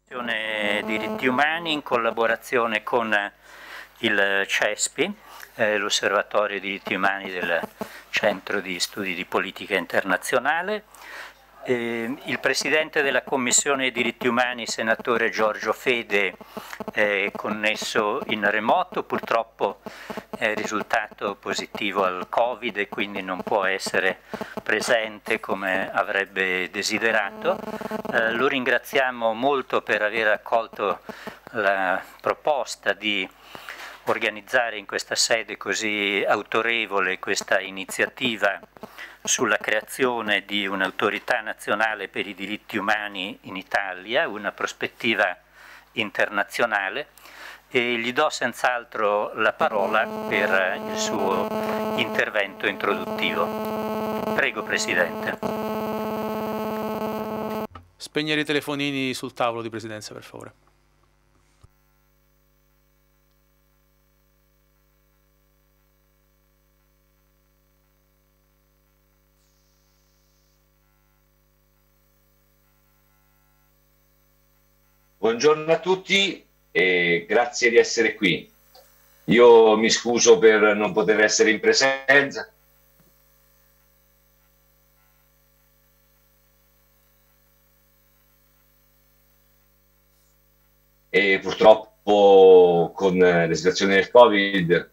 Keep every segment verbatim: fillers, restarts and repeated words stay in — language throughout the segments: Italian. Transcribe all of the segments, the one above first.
Commissione Diritti Umani in collaborazione con il CESPI, eh, l'Osservatorio Diritti Umani del Centro di Studi di Politica Internazionale. Eh, il Presidente della Commissione Diritti Umani, Senatore Giorgio Fede, è connesso in remoto, purtroppo è risultato positivo al Covid e quindi non può essere presente come avrebbe desiderato. Eh, lo ringraziamo molto per aver accolto la proposta di organizzare in questa sede così autorevole questa iniziativa sulla creazione di un'autorità nazionale per i diritti umani in Italia, una prospettiva internazionale, e gli do senz'altro la parola per il suo intervento introduttivo. Prego, Presidente. Spegnere i telefonini sul tavolo di presidenza, per favore. Buongiorno a tutti e grazie di essere qui. Io mi scuso per non poter essere in presenza. E purtroppo con la situazione del Covid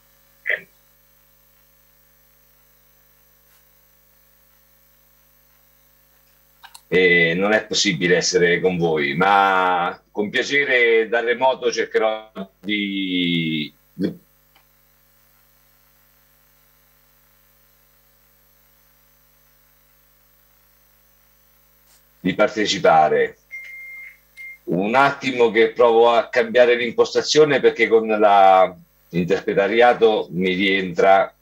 e non è possibile essere con voi, ma con piacere da remoto cercherò di, di di partecipare. Un attimo che provo a cambiare l'impostazione perché con l'interpretariato mi rientra.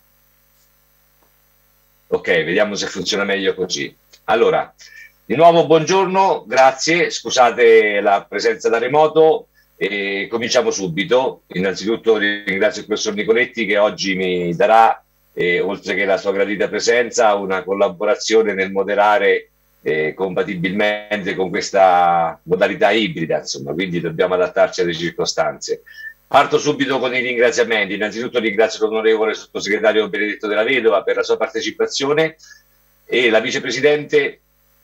Ok, vediamo se funziona meglio così. Allora, di nuovo buongiorno, grazie, scusate la presenza da remoto e cominciamo subito. Innanzitutto ringrazio il professor Nicoletti che oggi mi darà, eh, oltre che la sua gradita presenza, una collaborazione nel moderare eh, compatibilmente con questa modalità ibrida, insomma, quindi dobbiamo adattarci alle circostanze. Parto subito con i ringraziamenti. Innanzitutto ringrazio l'onorevole sottosegretario Benedetto Della Vedova per la sua partecipazione e la vicepresidente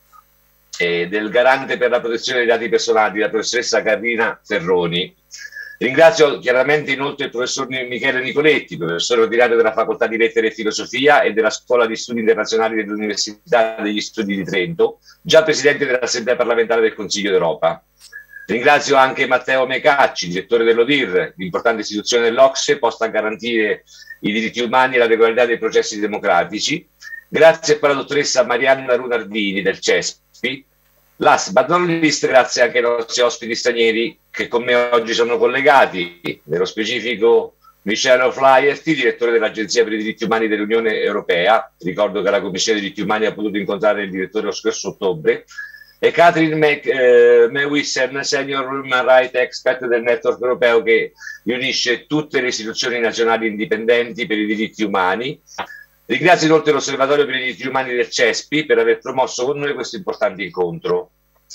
eh, del Garante per la protezione dei dati personali, la professoressa Carina Ferroni. Ringrazio chiaramente inoltre il professor Michele Nicoletti, professore ordinario della Facoltà di Lettere e Filosofia e della Scuola di Studi Internazionali dell'Università degli Studi di Trento, già presidente dell'Assemblea parlamentare del Consiglio d'Europa. Ringrazio anche Matteo Mecacci, direttore dell'O D I R, l'importante istituzione dell'O C S E, posta a garantire i diritti umani e la regolarità dei processi democratici. Grazie poi alla dottoressa Marianna Runardini del CESPI. Last but not least, grazie anche ai nostri ospiti stranieri che con me oggi sono collegati, nello specifico Michele Flaherty, direttore dell'Agenzia per i diritti umani dell'Unione Europea. Ricordo che la Commissione dei diritti umani ha potuto incontrare il direttore lo scorso ottobre. E Catherine eh, Mewissen, Senior Human Rights Expert del Network Europeo che riunisce tutte le istituzioni nazionali indipendenti per i diritti umani. Ringrazio inoltre l'Osservatorio per i diritti umani del CESPI per aver promosso con noi questo importante incontro.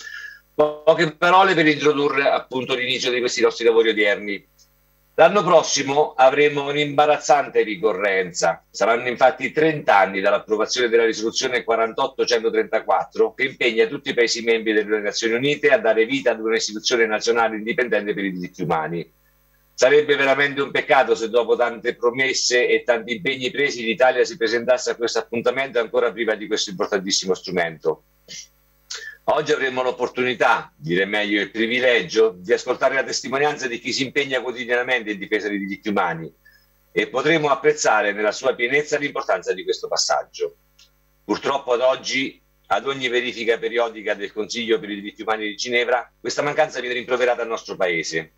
Poche parole per introdurre appunto l'inizio di questi nostri lavori odierni. L'anno prossimo avremo un'imbarazzante ricorrenza. Saranno infatti trenta anni dall'approvazione della risoluzione quarantotto centotrentaquattro che impegna tutti i Paesi membri delle Nazioni Unite a dare vita ad un'istituzione nazionale indipendente per i diritti umani. Sarebbe veramente un peccato se dopo tante promesse e tanti impegni presi l'Italia si presentasse a questo appuntamento ancora priva di questo importantissimo strumento. Oggi avremo l'opportunità, direi meglio il privilegio, di ascoltare la testimonianza di chi si impegna quotidianamente in difesa dei diritti umani e potremo apprezzare nella sua pienezza l'importanza di questo passaggio. Purtroppo ad oggi, ad ogni verifica periodica del Consiglio per i diritti umani di Ginevra, questa mancanza viene rimproverata al nostro Paese.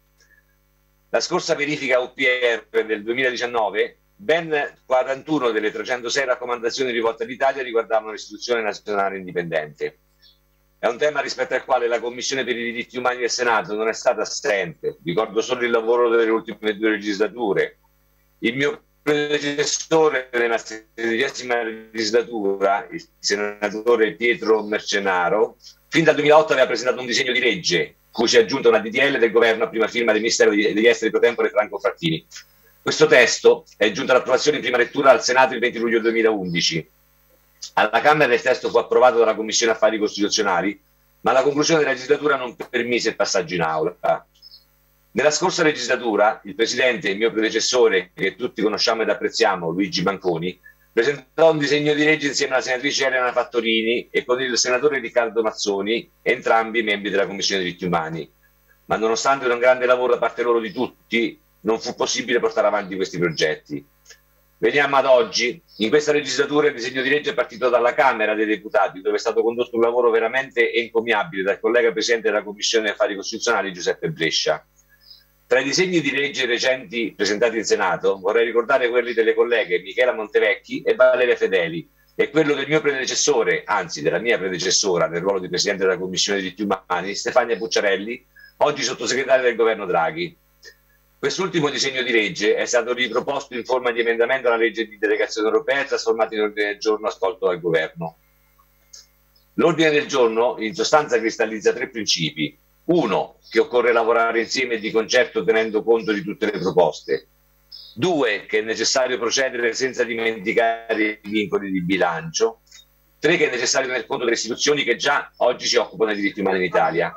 La scorsa verifica U P R del duemiladiciannove, ben quarantuno delle trecentosei raccomandazioni rivolte all'Italia riguardavano l'istituzione nazionale indipendente. È un tema rispetto al quale la Commissione per i diritti umani del Senato non è stata assente. Ricordo solo il lavoro delle ultime due legislature. Il mio predecessore nella sedicesima legislatura, il senatore Pietro Mercenaro, fin dal duemilaotto aveva presentato un disegno di legge cui si è aggiunta una D D L del governo a prima firma del Ministero degli Esteri pro tempore Franco Frattini. Questo testo è giunto all'approvazione in prima lettura al Senato il venti luglio duemilaundici. Alla Camera il testo fu approvato dalla Commissione Affari Costituzionali, ma la conclusione della legislatura non permise il passaggio in aula. Nella scorsa legislatura il Presidente, il mio predecessore, che tutti conosciamo ed apprezziamo, Luigi Manconi, presentò un disegno di legge insieme alla senatrice Elena Fattorini e con il senatore Riccardo Mazzoni, entrambi membri della Commissione dei diritti umani. Ma nonostante un grande lavoro da parte loro di tutti, non fu possibile portare avanti questi progetti. Veniamo ad oggi. In questa legislatura il disegno di legge è partito dalla Camera dei Deputati, dove è stato condotto un lavoro veramente encomiabile dal collega Presidente della Commissione Affari Costituzionali Giuseppe Brescia. Tra i disegni di legge recenti presentati in Senato vorrei ricordare quelli delle colleghe Michela Montevecchi e Valeria Fedeli e quello del mio predecessore, anzi della mia predecessora nel ruolo di Presidente della Commissione dei diritti umani, Stefania Pucciarelli, oggi sottosegretaria del governo Draghi. Quest'ultimo disegno di legge è stato riproposto in forma di emendamento alla legge di delegazione europea e trasformato in ordine del giorno accolto dal governo. L'ordine del giorno in sostanza cristallizza tre principi. Uno, che occorre lavorare insieme e di concerto tenendo conto di tutte le proposte. Due, che è necessario procedere senza dimenticare i vincoli di bilancio. Tre, che è necessario tener conto delle istituzioni che già oggi si occupano dei diritti umani in Italia.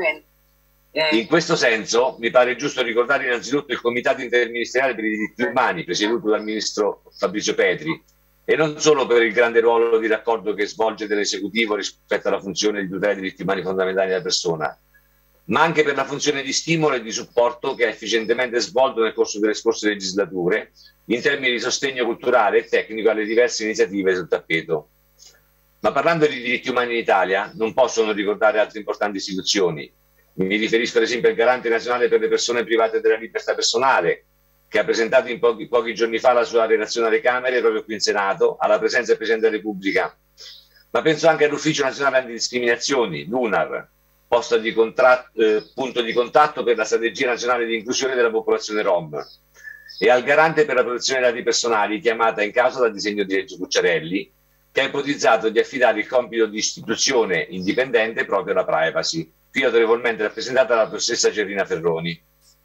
In questo senso mi pare giusto ricordare innanzitutto il Comitato Interministeriale per i diritti umani, presieduto dal Ministro Fabrizio Petri, e non solo per il grande ruolo di raccordo che svolge dell'esecutivo rispetto alla funzione di tutela dei diritti umani fondamentali della persona, ma anche per la funzione di stimolo e di supporto che ha efficientemente svolto nel corso delle scorse legislature in termini di sostegno culturale e tecnico alle diverse iniziative sul tappeto. Ma parlando di diritti umani in Italia non posso non ricordare altre importanti istituzioni. Mi riferisco ad esempio al Garante Nazionale per le persone private della libertà personale, che ha presentato in pochi, pochi giorni fa la sua relazione alle Camere proprio qui in Senato, alla presenza del Presidente della Repubblica. Ma penso anche all'Ufficio Nazionale Antidiscriminazioni, l'U N A R, posto di eh, punto di contatto per la strategia nazionale di inclusione della popolazione Rom, e al Garante per la protezione dei dati personali, chiamata in causa dal disegno di legge Pucciarelli, che ha ipotizzato di affidare il compito di istituzione indipendente proprio alla privacy, qui autorevolmente rappresentata dalla professoressa Gerina Ferroni.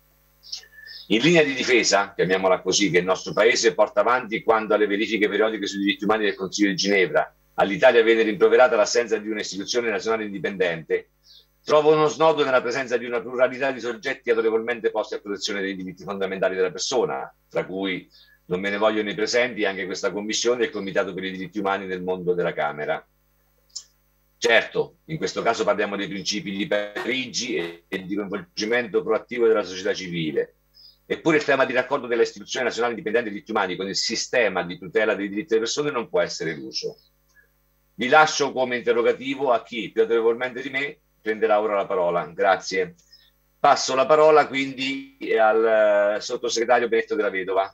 In linea di difesa, chiamiamola così, che il nostro Paese porta avanti quando alle verifiche periodiche sui diritti umani del Consiglio di Ginevra all'Italia viene rimproverata l'assenza di un'istituzione nazionale indipendente, trovo uno snodo nella presenza di una pluralità di soggetti autorevolmente posti a protezione dei diritti fondamentali della persona, tra cui non me ne vogliono i presenti anche questa Commissione e il Comitato per i diritti umani nel mondo della Camera. Certo, in questo caso parliamo dei principi di Parigi e, e di coinvolgimento proattivo della società civile. Eppure il tema di raccordo della istituzione nazionale indipendente dei diritti umani con il sistema di tutela dei diritti delle persone non può essere eluso. Vi lascio come interrogativo a chi, più autorevolmente di me, prenderà ora la parola. Grazie. Passo la parola quindi al sottosegretario Benedetto Della Vedova.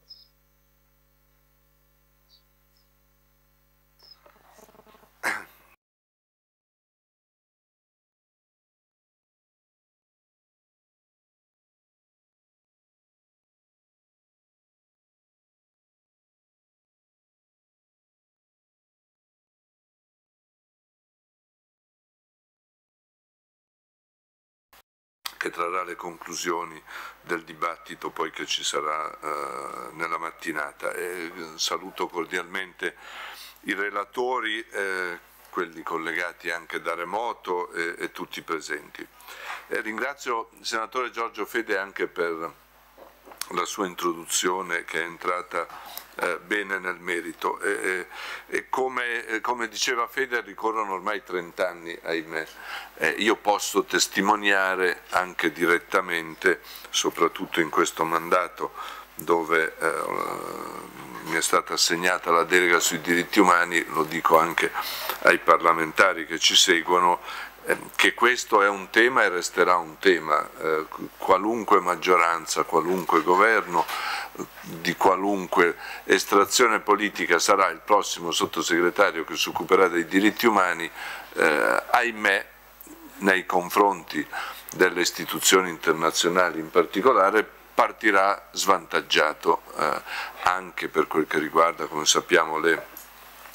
Che trarrà le conclusioni del dibattito poi che ci sarà eh, nella mattinata. E saluto cordialmente i relatori, eh, quelli collegati anche da remoto e, e tutti i presenti. E ringrazio il senatore Giorgio Fede anche per la sua introduzione che è entrata eh, bene nel merito e, e come, come diceva Fede ricorrono ormai trent'anni, ahimè. Eh, io posso testimoniare anche direttamente, soprattutto in questo mandato dove eh, mi è stata assegnata la delega sui diritti umani, lo dico anche ai parlamentari che ci seguono, che questo è un tema e resterà un tema, eh, qualunque maggioranza, qualunque governo, di qualunque estrazione politica sarà il prossimo sottosegretario che si occuperà dei diritti umani, eh, ahimè, nei confronti delle istituzioni internazionali in particolare, partirà svantaggiato, eh, anche per quel che riguarda, come sappiamo, le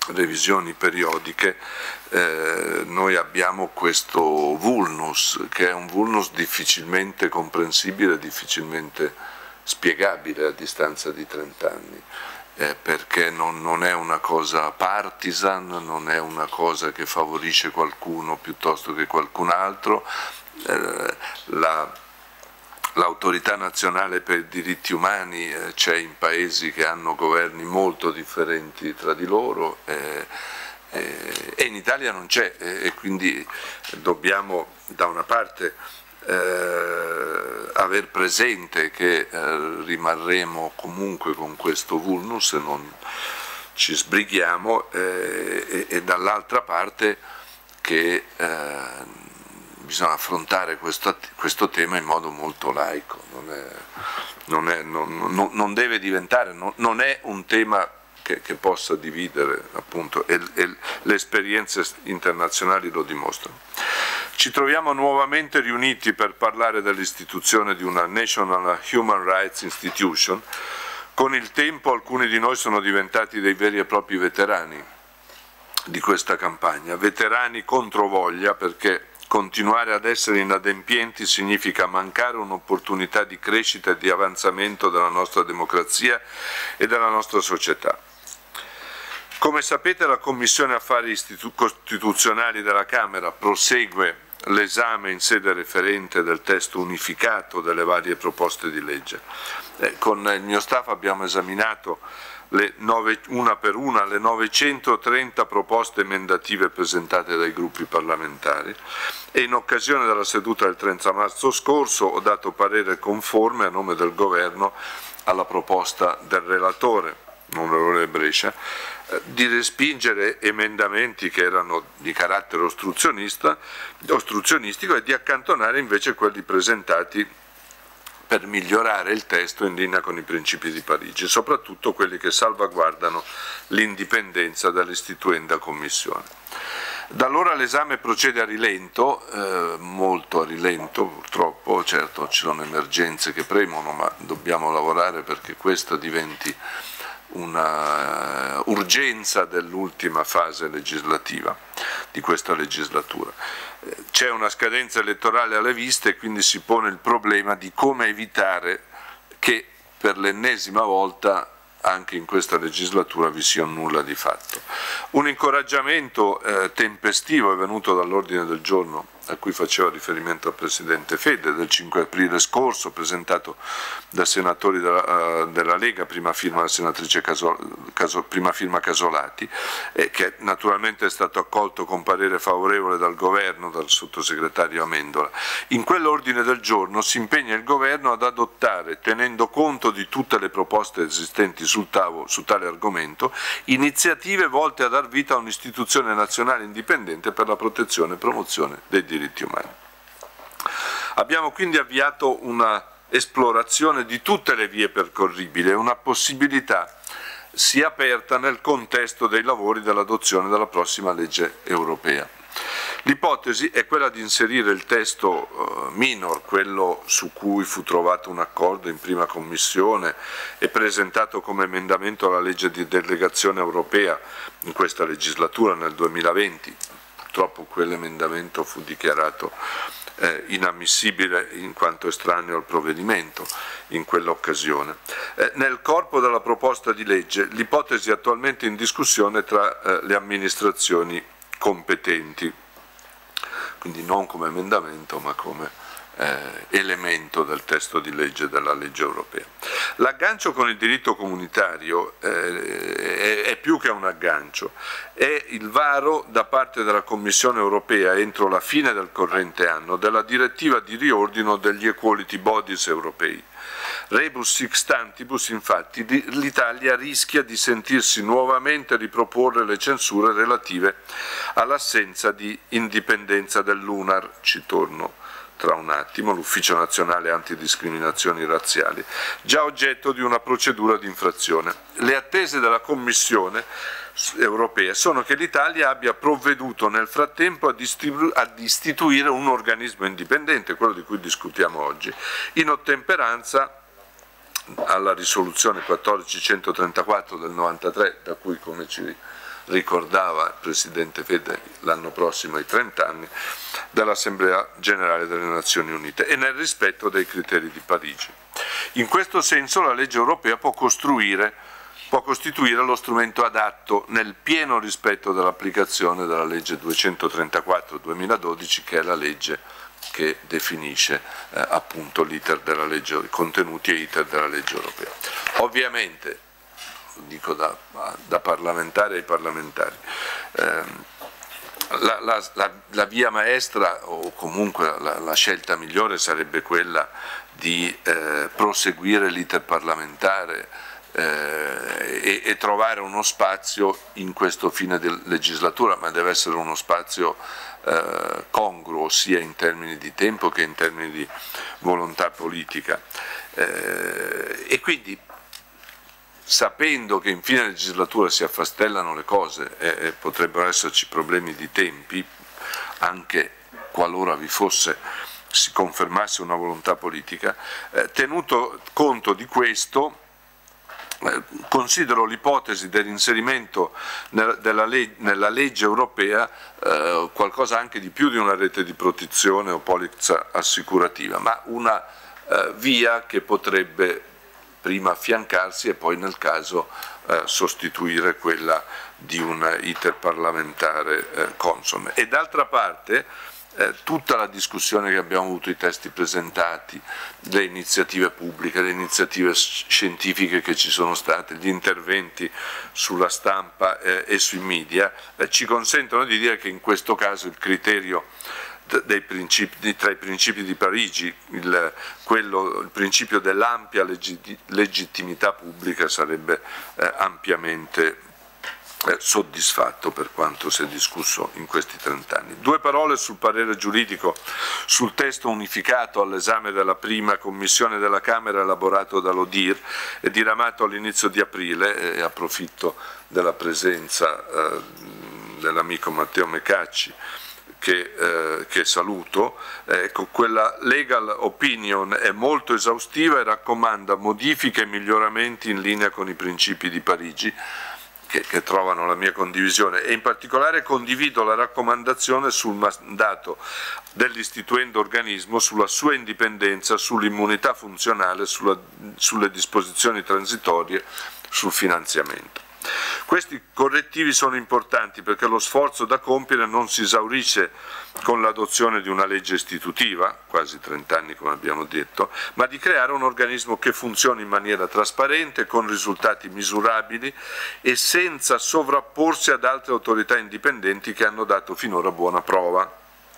revisioni periodiche, eh, noi abbiamo questo vulnus, che è un vulnus difficilmente comprensibile, difficilmente spiegabile a distanza di trent'anni, eh, perché non, non è una cosa partisan, non è una cosa che favorisce qualcuno piuttosto che qualcun altro. eh, la L'autorità nazionale per i diritti umani eh, c'è in paesi che hanno governi molto differenti tra di loro eh, eh, e in Italia non c'è, eh, e quindi dobbiamo da una parte eh, aver presente che eh, rimarremo comunque con questo vulnus se non ci sbrighiamo, eh, e, e dall'altra parte che eh, bisogna affrontare questo, questo tema in modo molto laico, non, è, non, è, non, non, non deve diventare, non, non è un tema che, che possa dividere, appunto, e, e le esperienze internazionali lo dimostrano. Ci troviamo nuovamente riuniti per parlare dell'istituzione di una National Human Rights Institution. Con il tempo alcuni di noi sono diventati dei veri e propri veterani di questa campagna, veterani contro voglia, perché continuare ad essere inadempienti significa mancare un'opportunità di crescita e di avanzamento della nostra democrazia e della nostra società. Come sapete, la Commissione Affari Costituzionali della Camera prosegue l'esame in sede referente del testo unificato delle varie proposte di legge. Eh, con il mio staff abbiamo esaminato le nove, una per una le novecentotrenta proposte emendative presentate dai gruppi parlamentari e in occasione della seduta del trenta marzo scorso ho dato parere conforme a nome del Governo alla proposta del relatore, onorevole Brescia, eh, di respingere emendamenti che erano di carattere ostruzionista, ostruzionistico e di accantonare invece quelli presentati per migliorare il testo in linea con i principi di Parigi, soprattutto quelli che salvaguardano l'indipendenza dell'istituenda Commissione. Da allora l'esame procede a rilento, eh, molto a rilento purtroppo, certo ci sono emergenze che premono, ma dobbiamo lavorare perché questa diventi una uh, urgenza dell'ultima fase legislativa di questa legislatura. C'è una scadenza elettorale alle viste e quindi si pone il problema di come evitare che per l'ennesima volta anche in questa legislatura vi sia un nulla di fatto. Un incoraggiamento eh, tempestivo è venuto dall'ordine del giorno a cui faceva riferimento il Presidente Fede del cinque aprile scorso, presentato da senatori della, uh, della Lega, prima firma la senatrice Casol, Casol, prima firma Casolati, eh, che naturalmente è stato accolto con parere favorevole dal Governo, dal sottosegretario Amendola. In quell'ordine del giorno si impegna il Governo ad adottare, tenendo conto di tutte le proposte esistenti sul tavolo su tale argomento, iniziative volte a dar vita a un'istituzione nazionale indipendente per la protezione e promozione dei diritti umani. Abbiamo quindi avviato una esplorazione di tutte le vie percorribili e una possibilità si è aperta nel contesto dei lavori dell'adozione della prossima legge europea. L'ipotesi è quella di inserire il testo uh, minor, quello su cui fu trovato un accordo in prima commissione e presentato come emendamento alla legge di delegazione europea in questa legislatura nel duemilaventi. Purtroppo quell'emendamento fu dichiarato eh, inammissibile in quanto estraneo al provvedimento in quell'occasione. Eh, nel corpo della proposta di legge l'ipotesi attualmente in discussione tra eh, le amministrazioni competenti, quindi non come emendamento ma come eh, elemento del testo di legge della legge europea. L'aggancio con il diritto comunitario eh, è, è più che un aggancio, è il varo da parte della Commissione europea entro la fine del corrente anno della direttiva di riordino degli equality bodies europei. Rebus sixtantibus, infatti, l'Italia rischia di sentirsi nuovamente riproporre le censure relative all'assenza di indipendenza dell'U N A R, ci torno tra un attimo, l'Ufficio Nazionale Antidiscriminazioni Razziali, già oggetto di una procedura di infrazione. Le attese della Commissione europea sono che l'Italia abbia provveduto nel frattempo ad, ad istituire un organismo indipendente, quello di cui discutiamo oggi, in ottemperanza alla risoluzione quattordici centotrentaquattro del novantatré, da cui, come ci ricordava il Presidente Fede l'anno prossimo ai trenta anni, dell'Assemblea Generale delle Nazioni Unite e nel rispetto dei criteri di Parigi. In questo senso la legge europea può costruire, può costituire lo strumento adatto nel pieno rispetto dell'applicazione della legge duecentotrentaquattro duemiladodici, che è la legge che definisce eh, appunto l'iter della legge, i contenuti e l'iter della legge europea. Ovviamente, dico da, da parlamentare ai parlamentari, ehm, la, la, la, la via maestra o comunque la, la scelta migliore sarebbe quella di eh, proseguire l'iter parlamentare eh, e, e trovare uno spazio in questo fine di legislatura, ma deve essere uno spazio eh, congruo sia in termini di tempo che in termini di volontà politica. Eh, e quindi, sapendo che in fine legislatura si affastellano le cose e, e potrebbero esserci problemi di tempi, anche qualora vi fosse, si confermasse una volontà politica, eh, tenuto conto di questo, eh, considero l'ipotesi dell'inserimento nel, della leg- nella legge europea eh, qualcosa anche di più di una rete di protezione o polizza assicurativa, ma una eh, via che potrebbe prima affiancarsi e poi nel caso eh, sostituire quella di un iter parlamentare eh, consone. E d'altra parte eh, tutta la discussione che abbiamo avuto, i testi presentati, le iniziative pubbliche, le iniziative scientifiche che ci sono state, gli interventi sulla stampa eh, e sui media eh, ci consentono di dire che in questo caso il criterio dei principi, tra i principi di Parigi, il, quello, il principio dell'ampia legittimità pubblica sarebbe eh, ampiamente eh, soddisfatto per quanto si è discusso in questi trent'anni. Due parole sul parere giuridico sul testo unificato all'esame della prima commissione della Camera elaborato dall'O D I R e diramato all'inizio di aprile, e approfitto della presenza eh, dell'amico Matteo Mecacci, Che, eh, che saluto. Ecco, quella legal opinion è molto esaustiva e raccomanda modifiche e miglioramenti in linea con i principi di Parigi che, che trovano la mia condivisione, e in particolare condivido la raccomandazione sul mandato dell'istituendo organismo, sulla sua indipendenza, sull'immunità funzionale, sulla, sulle disposizioni transitorie, sul finanziamento. Questi correttivi sono importanti perché lo sforzo da compiere non si esaurisce con l'adozione di una legge istitutiva, quasi trent'anni come abbiamo detto, ma di creare un organismo che funzioni in maniera trasparente, con risultati misurabili e senza sovrapporsi ad altre autorità indipendenti che hanno dato finora buona prova.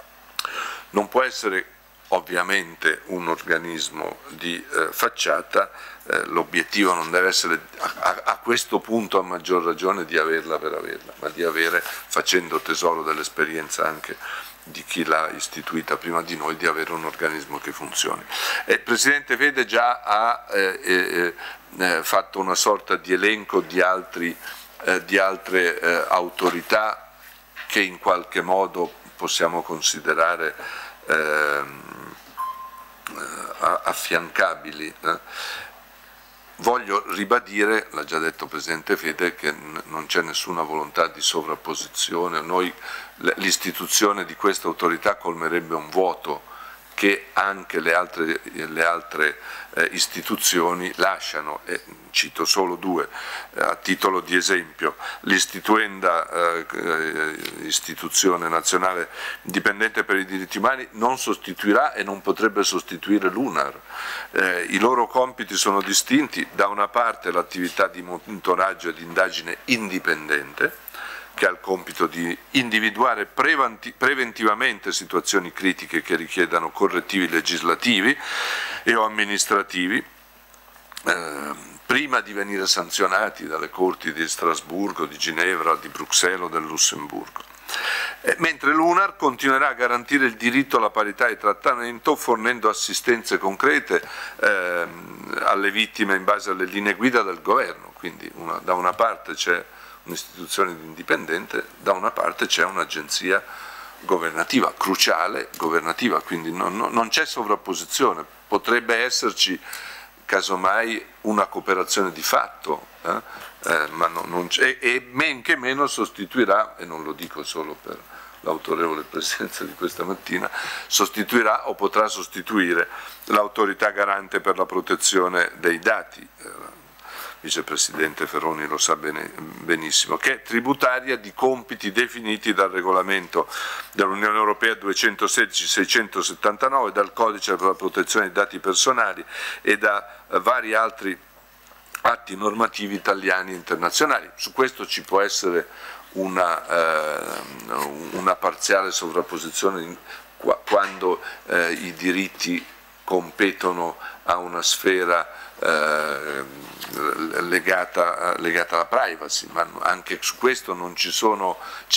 Non può essere ovviamente un organismo di eh, facciata, eh, l'obiettivo non deve essere a, a questo punto a maggior ragione di averla per averla, ma di avere, facendo tesoro dell'esperienza anche di chi l'ha istituita prima di noi, di avere un organismo che funzioni. E il Presidente Fede già ha eh, eh, eh, fatto una sorta di elenco di, altri, eh, di altre eh, autorità che in qualche modo possiamo considerare eh, affiancabili. Voglio ribadire, l'ha già detto il Presidente Fede, che non c'è nessuna volontà di sovrapposizione. Noi, l'istituzione di questa autorità colmerebbe un vuoto che anche le altre, le altre eh, istituzioni lasciano, e cito solo due eh, a titolo di esempio. L'istituenda eh, istituzione nazionale dipendente per i diritti umani non sostituirà e non potrebbe sostituire l'UNAR. Eh, I loro compiti sono distinti: da una parte l'attività di monitoraggio e di indagine indipendente, che ha il compito di individuare preventivamente situazioni critiche che richiedano correttivi legislativi e o amministrativi, eh, prima di venire sanzionati dalle corti di Strasburgo, di Ginevra, di Bruxelles o del Lussemburgo. Eh, mentre l'UNAR continuerà a garantire il diritto alla parità di trattamento, fornendo assistenze concrete eh, alle vittime in base alle linee guida del governo. Quindi una, da una parte c'è un'istituzione indipendente, da una parte c'è un'agenzia governativa, cruciale governativa, quindi non, non c'è sovrapposizione. Potrebbe esserci casomai una cooperazione di fatto, eh? Eh, ma non, non c'è, e men che meno sostituirà, e non lo dico solo per l'autorevole presenza di questa mattina, sostituirà o potrà sostituire l'autorità garante per la protezione dei dati, eh, Vicepresidente Ferroni lo sa bene, benissimo, che è tributaria di compiti definiti dal regolamento dell'Unione Europea duecentosedici seicentosettantanove, dal Codice per la protezione dei dati personali e da eh, vari altri atti normativi italiani e internazionali. Su questo ci può essere una, eh, una parziale sovrapposizione in, quando eh, i diritti competono a una sfera eh, legata, legata alla privacy, ma anche su questo non ci sono,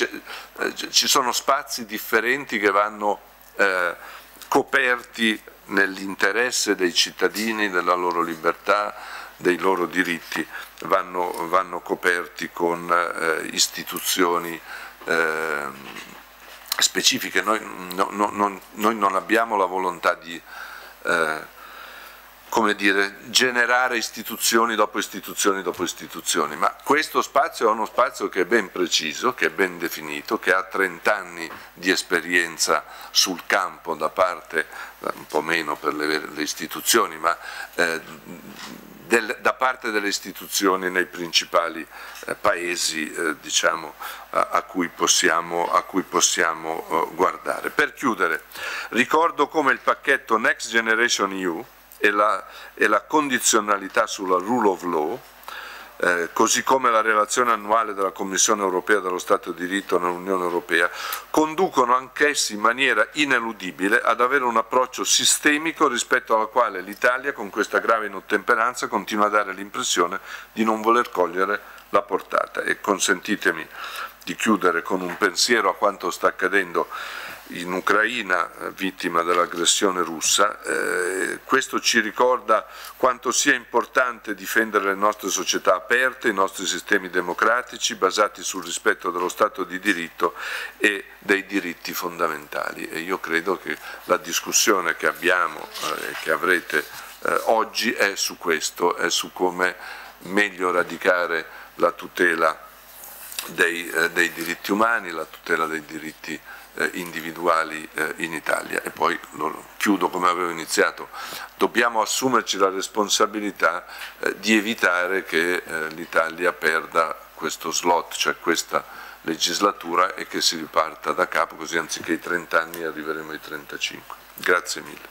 ci sono spazi differenti che vanno eh, coperti nell'interesse dei cittadini, della loro libertà, dei loro diritti, vanno, vanno coperti con eh, istituzioni eh, specifiche. Noi, no, no, non, noi non abbiamo la volontà di eh, come dire, generare istituzioni dopo istituzioni dopo istituzioni, ma questo spazio è uno spazio che è ben preciso, che è ben definito, che ha trent'anni di esperienza sul campo da parte, un po' meno per le, le istituzioni, ma eh, del, da parte delle istituzioni nei principali eh, paesi eh, diciamo, a, a cui possiamo, a cui possiamo eh, guardare. Per chiudere, ricordo come il pacchetto Next Generation E U e la, e la condizionalità sulla rule of law, eh, così come la relazione annuale della Commissione europea dello Stato di diritto nell'Unione Europea, conducono anch'essi in maniera ineludibile ad avere un approccio sistemico rispetto alla quale l'Italia, con questa grave inottemperanza, continua a dare l'impressione di non voler cogliere la portata. E consentitemi di chiudere con un pensiero a quanto sta accadendo in Ucraina, vittima dell'aggressione russa. Eh, questo ci ricorda quanto sia importante difendere le nostre società aperte, i nostri sistemi democratici basati sul rispetto dello Stato di diritto e dei diritti fondamentali. E io credo che la discussione che abbiamo e eh, che avrete eh, oggi è su questo, è su come meglio radicare la tutela dei, eh, dei diritti umani, la tutela dei diritti Eh, individuali eh, in Italia. E poi lo chiudo come avevo iniziato: dobbiamo assumerci la responsabilità eh, di evitare che eh, l'Italia perda questo slot, cioè questa legislatura, e che si riparta da capo, così anziché i trenta anni arriveremo ai trentacinque. Grazie mille.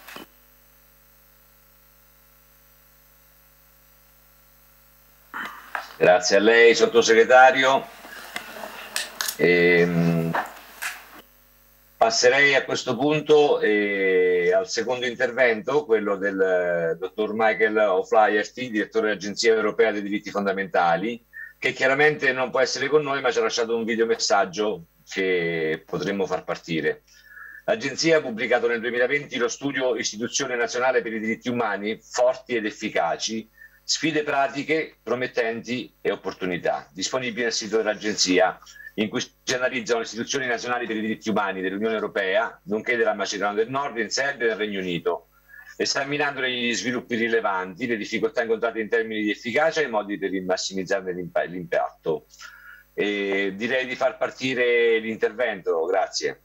Grazie a lei, sottosegretario. Ehm... Passerei a questo punto eh, al secondo intervento, quello del eh, dottor Michael O'Flaherty, direttore dell'Agenzia Europea dei Diritti Fondamentali, che chiaramente non può essere con noi, ma ci ha lasciato un videomessaggio che potremmo far partire. L'Agenzia ha pubblicato nel duemilaventi lo studio Istituzione Nazionale per i Diritti Umani, forti ed efficaci, sfide pratiche, promettenti e opportunità, disponibile nel sito dell'Agenzia, in cui si analizzano le istituzioni nazionali per i diritti umani dell'Unione Europea, nonché della Macedonia del Nord, in Serbia e del Regno Unito, esaminandone gli sviluppi rilevanti, le difficoltà incontrate in termini di efficacia e i modi per massimizzarne l'impatto. E direi di far partire l'intervento, grazie.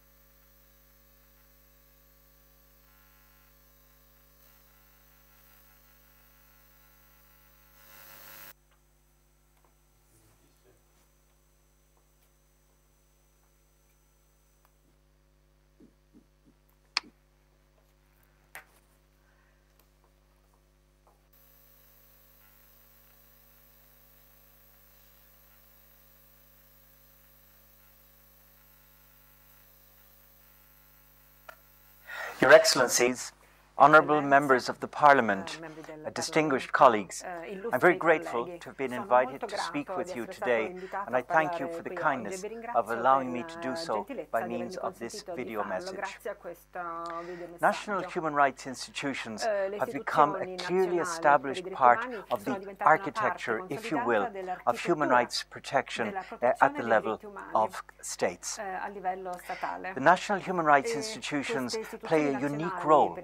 Your Excellencies, honourable members of the Parliament, uh, distinguished colleagues, I'm very grateful to have been invited to speak with you today, and I thank you for the kindness of allowing me to do so by means of this video message. National human rights institutions have become a clearly established part of the architecture, if you will, of human rights protection uh, at the level of states. The national human rights institutions play a unique role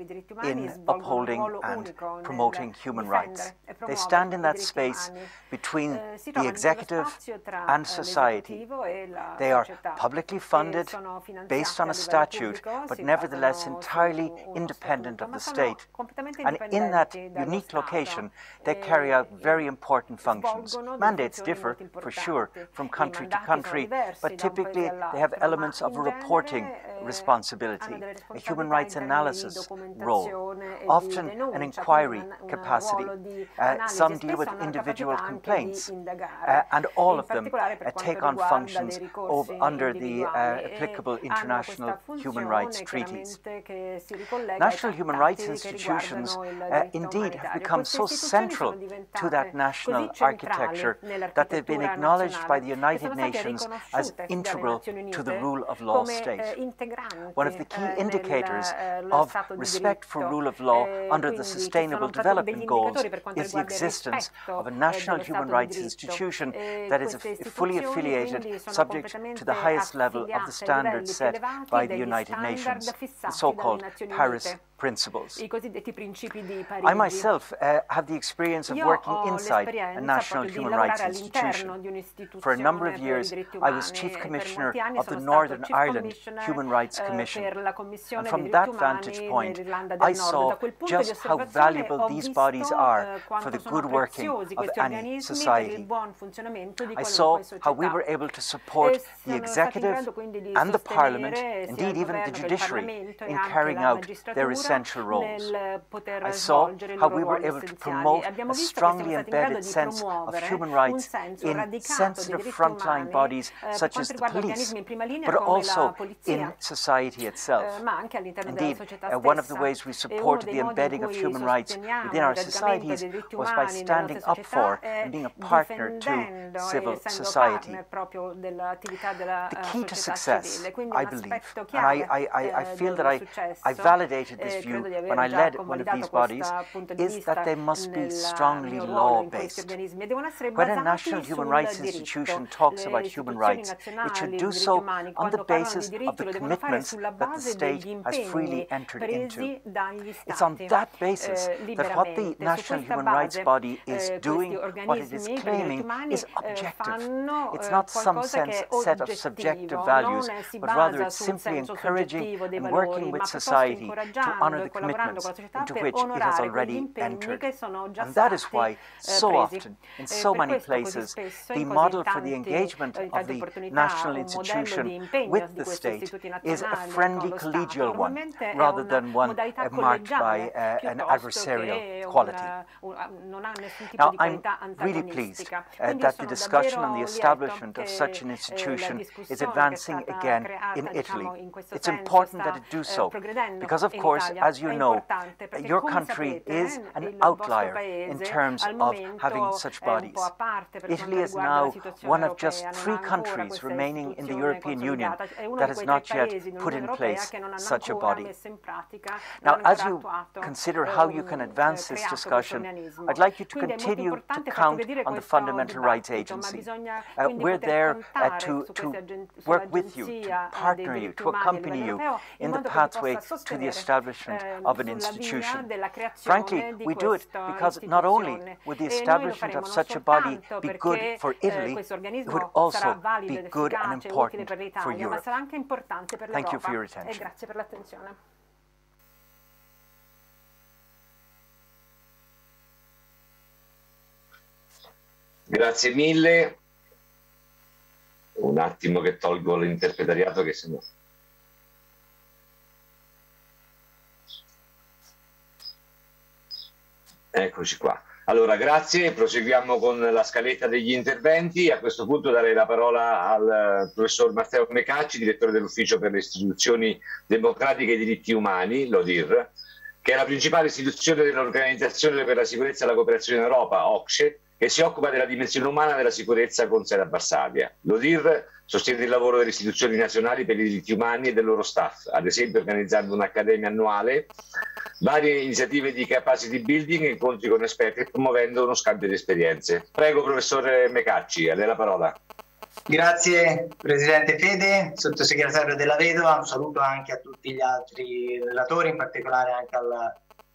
in upholding and promoting human rights. They stand in that space between the executive and society. They are publicly funded, based on a statute, but nevertheless entirely independent of the state. And in that unique location, they carry out very important functions. Mandates differ, for sure, from country to country, but typically they have elements of a reporting responsibility, a human rights analysis role, often an inquiry capacity. Uh, some deal with individual complaints, uh, and all of them uh, take on functions of, under the uh, applicable international human rights treaties. National human rights institutions uh, indeed have become so central to that national architecture that they've been acknowledged by the United Nations as integral to the rule of law state. One of the key indicators of respect for rule of law under the Sustainable Development Goals is the existence of a national human rights institution that is fully affiliated, subject to the highest level of the standards set by the United Nations, the so-called Paris Principles. I myself uh, have the experience of working inside a national human rights institution. For a number of years, I was Chief Commissioner of the Northern Ireland Human Rights Commission. And from that vantage point, I saw just how valuable these bodies are for the good working of any society. I saw how we were able to support the executive and the parliament, indeed even the judiciary, in carrying out their essential roles. I saw how we were able to promote a strongly embedded sense of human rights in sensitive frontline bodies such as the police, but also in society itself. Indeed, uh, one of the ways we supported the embedding of human rights within our societies was by standing up for and being a partner to civil society. The key to success, I believe, and I, I, I feel that I, I validated this view when I led one of these bodies, is that they must be strongly law-based. When a national human rights institution talks about human rights, it should do so on the basis of the commitments that the state has freely entered into. It's on that basis that what the National Human Rights Body is doing, what it is claiming, is objective. It's not some sense set of subjective values, but rather it's simply encouraging and working with society to honour the commitments into which it has already entered. And that is why so often, in so many places, the model for the engagement of the national institution with the state is a friendly collegial one, rather than one uh, marked by uh, an adversarial quality. Now, I'm really pleased uh, that the discussion on the establishment of such an institution is advancing again in Italy. It's important that it do so, because of course, as you know, your country is an outlier in terms of having such bodies. Italy is now one of just three countries remaining in the European Union that has not yet put in place such a body. Now, as you consider how you can advance this discussion, I'd like you to continue to count on the Fundamental Rights Agency. Uh, we're there uh, to, to work with you, to partner you, to accompany you in the pathway to the establishment of an institution. Frankly, we do it because not only would the establishment of such a body be good for Italy, it would also be good and important for Europe. Thank you for your attention. Grazie mille. Un attimo che tolgo l'interpretariato che sennò. Eccoci qua. Allora, grazie. Proseguiamo con la scaletta degli interventi. A questo punto darei la parola al professor Matteo Mecacci, direttore dell'Ufficio per le Istituzioni Democratiche e i Diritti Umani, l'O D I R, che è la principale istituzione dell'Organizzazione per la Sicurezza e la Cooperazione in Europa, O C S E, che si occupa della dimensione umana della sicurezza con sede a Varsavia. L'O D I R sostiene il lavoro delle istituzioni nazionali per i diritti umani e del loro staff, ad esempio organizzando un'accademia annuale, varie iniziative di capacity building e incontri con esperti e promuovendo uno scambio di esperienze. Prego, professore Mecacci, a lei la parola. Grazie Presidente Fede, Sottosegretario Della Vedova, un saluto anche a tutti gli altri relatori, in particolare anche al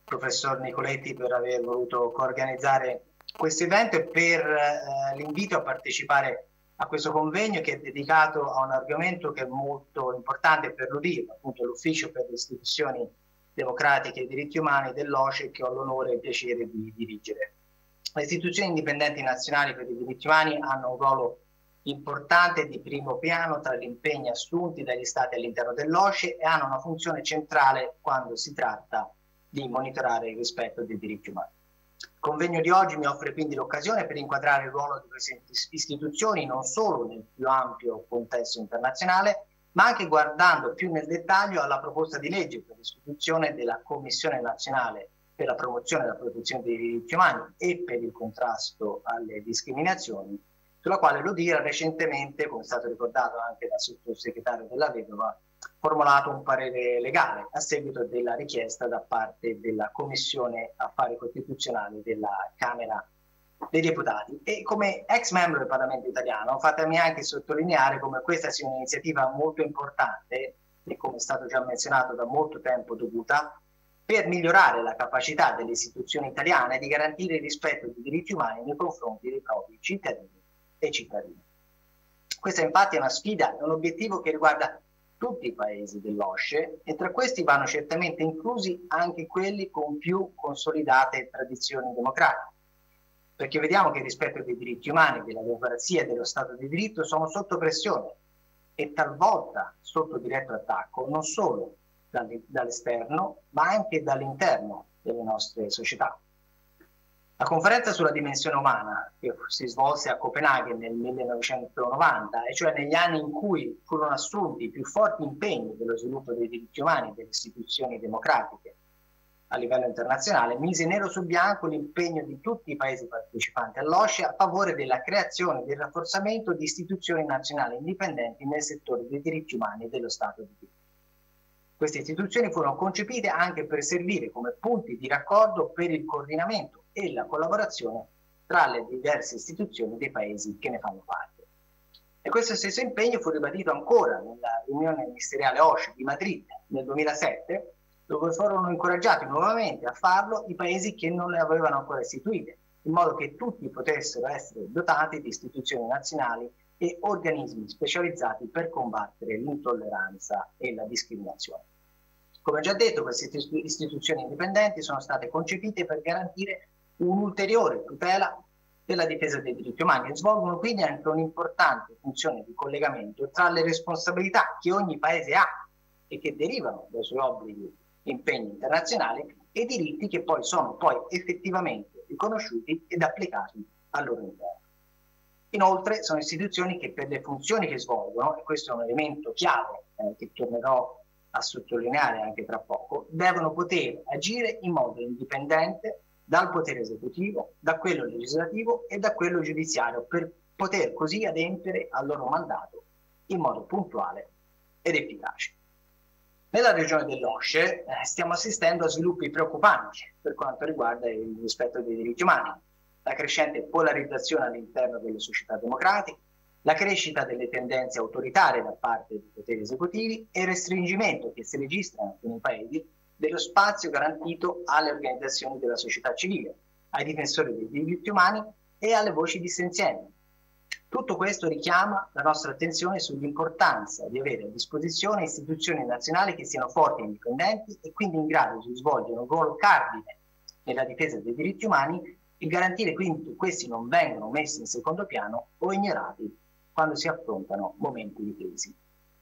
professor Nicoletti per aver voluto coorganizzare questo evento e per eh, l'invito a partecipare a questo convegno che è dedicato a un argomento che è molto importante per l'U D I R, appunto l'Ufficio per le istituzioni democratiche e i diritti umani dell'O S C E, che ho l'onore e il piacere di dirigere. Le istituzioni indipendenti nazionali per i diritti umani hanno un ruolo importante di primo piano tra gli impegni assunti dagli Stati all'interno dell'O S C E e hanno una funzione centrale quando si tratta di monitorare il rispetto dei diritti umani. Il convegno di oggi mi offre quindi l'occasione per inquadrare il ruolo di queste istituzioni non solo nel più ampio contesto internazionale, ma anche guardando più nel dettaglio alla proposta di legge per l'istituzione della Commissione nazionale per la promozione e la protezione dei diritti umani e per il contrasto alle discriminazioni, sulla quale l'U D I R ha recentemente, come è stato ricordato anche dal sottosegretario Della Vedova, formulato un parere legale a seguito della richiesta da parte della Commissione Affari Costituzionali della Camera dei Deputati. E come ex membro del Parlamento italiano, fatemi anche sottolineare come questa sia un'iniziativa molto importante e, come è stato già menzionato, da molto tempo dovuta, per migliorare la capacità delle istituzioni italiane di garantire il rispetto dei diritti umani nei confronti dei propri cittadini e cittadini. Questa infatti è una sfida, è un obiettivo che riguarda tutti i paesi dell'O S C E e tra questi vanno certamente inclusi anche quelli con più consolidate tradizioni democratiche, perché vediamo che il rispetto dei diritti umani, della democrazia e dello Stato di diritto sono sotto pressione e talvolta sotto diretto attacco non solo dall'esterno ma anche dall'interno delle nostre società. La conferenza sulla dimensione umana, che si svolse a Copenaghen nel millenovecentonovanta, e cioè negli anni in cui furono assunti i più forti impegni dello sviluppo dei diritti umani e delle istituzioni democratiche a livello internazionale, mise nero su bianco l'impegno di tutti i paesi partecipanti all'O S C E a favore della creazione e del rafforzamento di istituzioni nazionali indipendenti nel settore dei diritti umani e dello Stato di diritto. Queste istituzioni furono concepite anche per servire come punti di raccordo per il coordinamento e la collaborazione tra le diverse istituzioni dei paesi che ne fanno parte. E questo stesso impegno fu ribadito ancora nella riunione ministeriale O S C E di Madrid nel duemilasette, dove furono incoraggiati nuovamente a farlo i paesi che non le avevano ancora istituite, in modo che tutti potessero essere dotati di istituzioni nazionali e organismi specializzati per combattere l'intolleranza e la discriminazione. Come già detto, queste istituzioni indipendenti sono state concepite per garantire un'ulteriore tutela della difesa dei diritti umani e svolgono quindi anche un'importante funzione di collegamento tra le responsabilità che ogni paese ha e che derivano dai suoi obblighi e impegni internazionali e i diritti che poi sono poi effettivamente riconosciuti ed applicati al loro interno. Inoltre sono istituzioni che per le funzioni che svolgono, e questo è un elemento chiave eh, che tornerò a sottolineare anche tra poco, devono poter agire in modo indipendente dal potere esecutivo, da quello legislativo e da quello giudiziario, per poter così adempiere al loro mandato in modo puntuale ed efficace. Nella regione dell'O S C E eh, stiamo assistendo a sviluppi preoccupanti per quanto riguarda il rispetto dei diritti umani, la crescente polarizzazione all'interno delle società democratiche, la crescita delle tendenze autoritarie da parte dei poteri esecutivi e il restringimento che si registra in alcuni paesi dello spazio garantito alle organizzazioni della società civile, ai difensori dei diritti umani e alle voci dissenzienti. Tutto questo richiama la nostra attenzione sull'importanza di avere a disposizione istituzioni nazionali che siano forti e indipendenti e quindi in grado di svolgere un ruolo cardine nella difesa dei diritti umani e garantire quindi che questi non vengano messi in secondo piano o ignorati quando si affrontano momenti di crisi.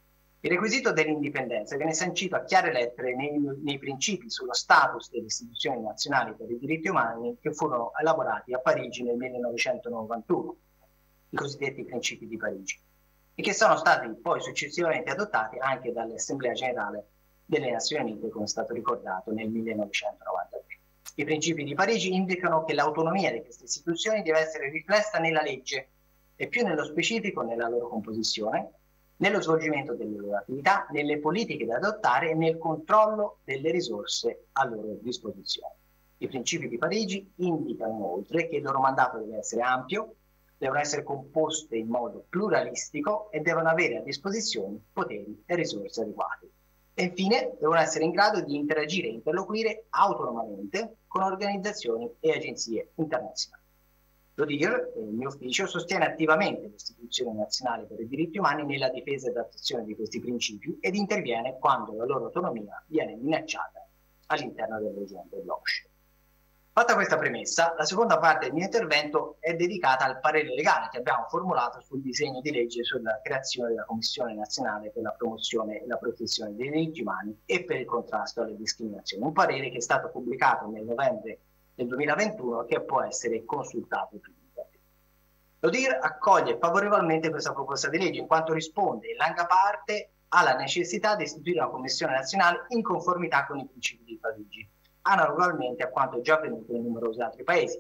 Il requisito dell'indipendenza viene sancito a chiare lettere nei, nei principi sullo status delle istituzioni nazionali per i diritti umani che furono elaborati a Parigi nel millenovecentonovantuno, i cosiddetti principi di Parigi, e che sono stati poi successivamente adottati anche dall'Assemblea Generale delle Nazioni Unite, come è stato ricordato, nel millenovecentonovantatré. I principi di Parigi indicano che l'autonomia di queste istituzioni deve essere riflessa nella legge e più nello specifico nella loro composizione, nello svolgimento delle loro attività, nelle politiche da adottare e nel controllo delle risorse a loro disposizione. I principi di Parigi indicano inoltre che il loro mandato deve essere ampio, devono essere composte in modo pluralistico e devono avere a disposizione poteri e risorse adeguati. E infine devono essere in grado di interagire e interloquire autonomamente con organizzazioni e agenzie internazionali. L'O D I R, il mio ufficio, sostiene attivamente le istituzioni nazionali per i diritti umani nella difesa ed attuazione di questi principi ed interviene quando la loro autonomia viene minacciata all'interno del regime dell'O S C E. Fatta questa premessa, la seconda parte del mio intervento è dedicata al parere legale che abbiamo formulato sul disegno di legge sulla creazione della Commissione Nazionale per la promozione e la protezione dei diritti umani e per il contrasto alle discriminazioni. Un parere che è stato pubblicato nel novembre del duemilaventuno e che può essere consultato più tardi. L'O D I R accoglie favorevolmente questa proposta di legge in quanto risponde in larga parte alla necessità di istituire una Commissione Nazionale in conformità con i principi di Parigi, analogamente a quanto è già avvenuto in numerosi altri paesi.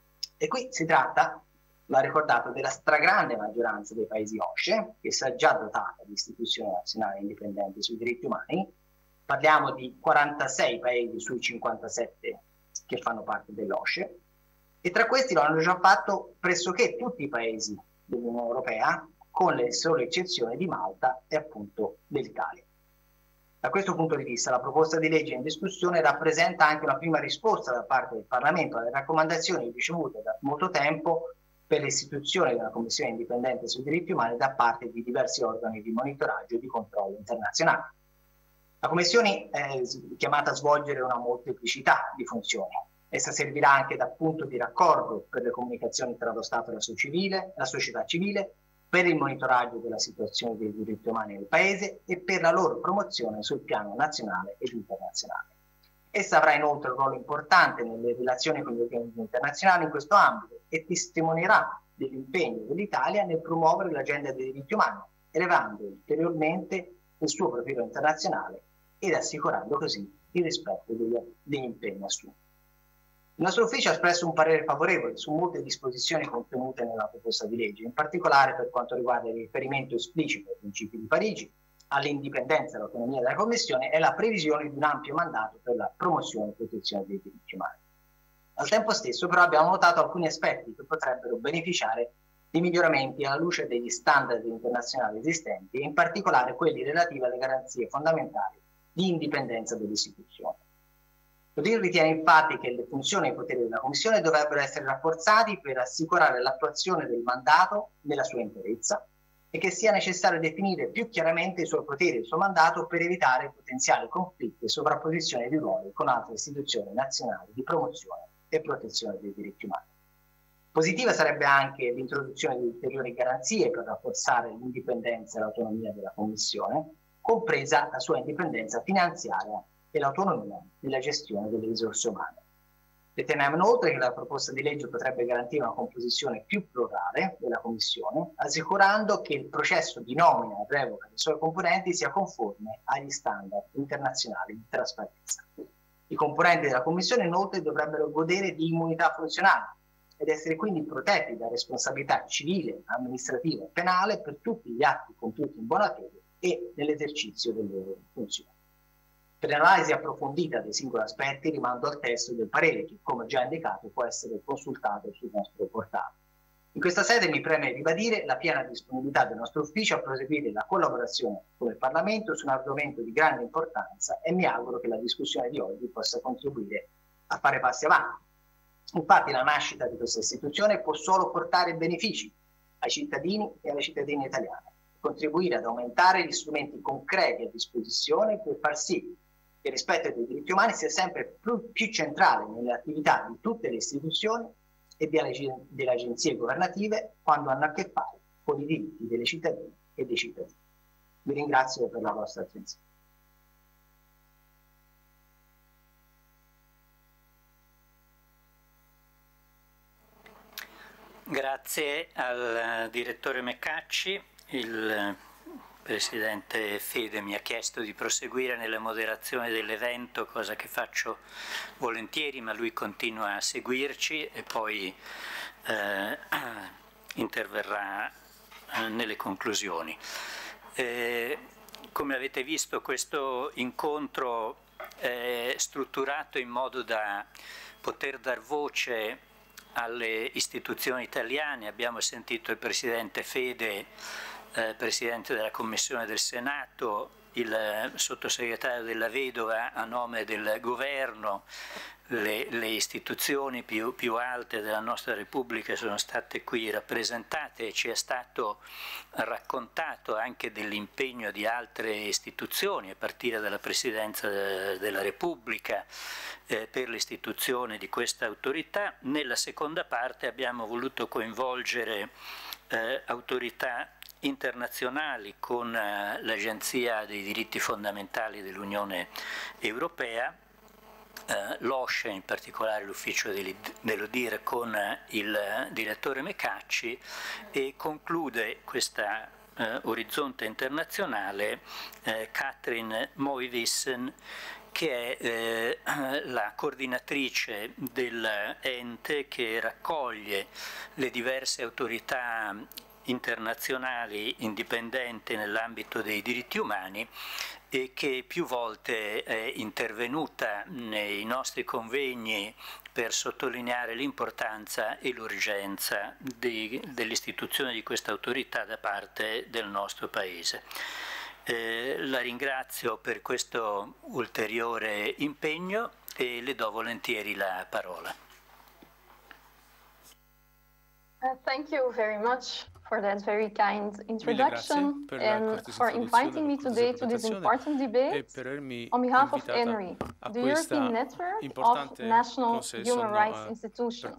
E qui si tratta, va ricordato, della stragrande maggioranza dei paesi O S C E, che si è già dotata di istituzioni nazionali indipendenti sui diritti umani. Parliamo di quarantasei paesi sui cinquantasette che fanno parte dell'O S C E, e tra questi lo hanno già fatto pressoché tutti i paesi dell'Unione Europea, con le sole eccezioni di Malta e appunto dell'Italia. Da questo punto di vista la proposta di legge in discussione rappresenta anche una prima risposta da parte del Parlamento alle raccomandazioni ricevute da molto tempo per l'istituzione di una Commissione indipendente sui diritti umani da parte di diversi organi di monitoraggio e di controllo internazionali. La Commissione è chiamata a svolgere una molteplicità di funzioni. Essa servirà anche da punto di raccordo per le comunicazioni tra lo Stato e la, civile, la società civile, per il monitoraggio della situazione dei diritti umani nel Paese e per la loro promozione sul piano nazionale ed internazionale. Essa avrà inoltre un ruolo importante nelle relazioni con gli organismi internazionali in questo ambito e testimonierà dell'impegno dell'Italia nel promuovere l'agenda dei diritti umani, elevando ulteriormente il suo profilo internazionale ed assicurando così il rispetto degli, degli impegni assunti. Il nostro ufficio ha espresso un parere favorevole su molte disposizioni contenute nella proposta di legge, in particolare per quanto riguarda il riferimento esplicito ai principi di Parigi, all'indipendenza e all'autonomia della Commissione e la previsione di un ampio mandato per la promozione e protezione dei diritti umani. Al tempo stesso però abbiamo notato alcuni aspetti che potrebbero beneficiare di miglioramenti alla luce degli standard internazionali esistenti e in particolare quelli relativi alle garanzie fondamentali di indipendenza delle istituzioni. L'O D I R ritiene infatti che le funzioni e i poteri della Commissione dovrebbero essere rafforzati per assicurare l'attuazione del mandato nella sua interezza e che sia necessario definire più chiaramente i suoi poteri e il suo mandato per evitare potenziali conflitti e sovrapposizioni di ruoli con altre istituzioni nazionali di promozione e protezione dei diritti umani. Positiva sarebbe anche l'introduzione di ulteriori garanzie per rafforzare l'indipendenza e l'autonomia della Commissione, compresa la sua indipendenza finanziaria e l'autonomia nella gestione delle risorse umane. Riteniamo inoltre che la proposta di legge potrebbe garantire una composizione più plurale della Commissione, assicurando che il processo di nomina e revoca dei suoi componenti sia conforme agli standard internazionali di trasparenza. I componenti della Commissione inoltre dovrebbero godere di immunità funzionali ed essere quindi protetti da responsabilità civile, amministrativa e penale per tutti gli atti compiuti in buona fede e nell'esercizio delle loro funzioni. Per l'analisi approfondita dei singoli aspetti rimando al testo del parere che, come già indicato, può essere consultato sul nostro portale. In questa sede mi preme ribadire la piena disponibilità del nostro ufficio a proseguire la collaborazione con il Parlamento su un argomento di grande importanza e mi auguro che la discussione di oggi possa contribuire a fare passi avanti. Infatti la nascita di questa istituzione può solo portare benefici ai cittadini e alle cittadine italiane, contribuire ad aumentare gli strumenti concreti a disposizione per far sì che il rispetto dei diritti umani sia sempre più, più centrale nelle attività di tutte le istituzioni e delle, delle agenzie governative quando hanno a che fare con i diritti delle cittadine e dei cittadini. Vi ringrazio per la vostra attenzione. Grazie al direttore Meccacci. Il Presidente Fede mi ha chiesto di proseguire nella moderazione dell'evento, cosa che faccio volentieri, ma lui continua a seguirci e poi eh, interverrà eh, nelle conclusioni. Eh, come avete visto, questo incontro è strutturato in modo da poter dar voce alle istituzioni italiane. Abbiamo sentito il Presidente Fede, Eh, Presidente della Commissione del Senato, il sottosegretario Della Vedova a nome del governo. Le, le istituzioni più, più alte della nostra Repubblica sono state qui rappresentate e ci è stato raccontato anche dell'impegno di altre istituzioni, a partire dalla Presidenza della Repubblica, eh, per l'istituzione di questa autorità. Nella seconda parte abbiamo voluto coinvolgere eh, autorità internazionali con eh, l'Agenzia dei diritti fondamentali dell'Unione Europea, Uh, l'OSCE, in particolare l'ufficio dell'O D I R, con uh, il direttore Mecacci, e conclude questa uh, orizzonte internazionale uh, Katrin Moivissen, che è eh, la coordinatrice dell'ente che raccoglie le diverse autorità internazionali indipendenti nell'ambito dei diritti umani e che più volte è intervenuta nei nostri convegni per sottolineare l'importanza e l'urgenza dell'istituzione di questa autorità da parte del nostro Paese. Eh, la ringrazio per questo ulteriore impegno e le do volentieri la parola. Uh, thank you very much for that very kind introduction and for inviting me today to this important debate on behalf of ENRI, the European Network of National Human Rights Institutions.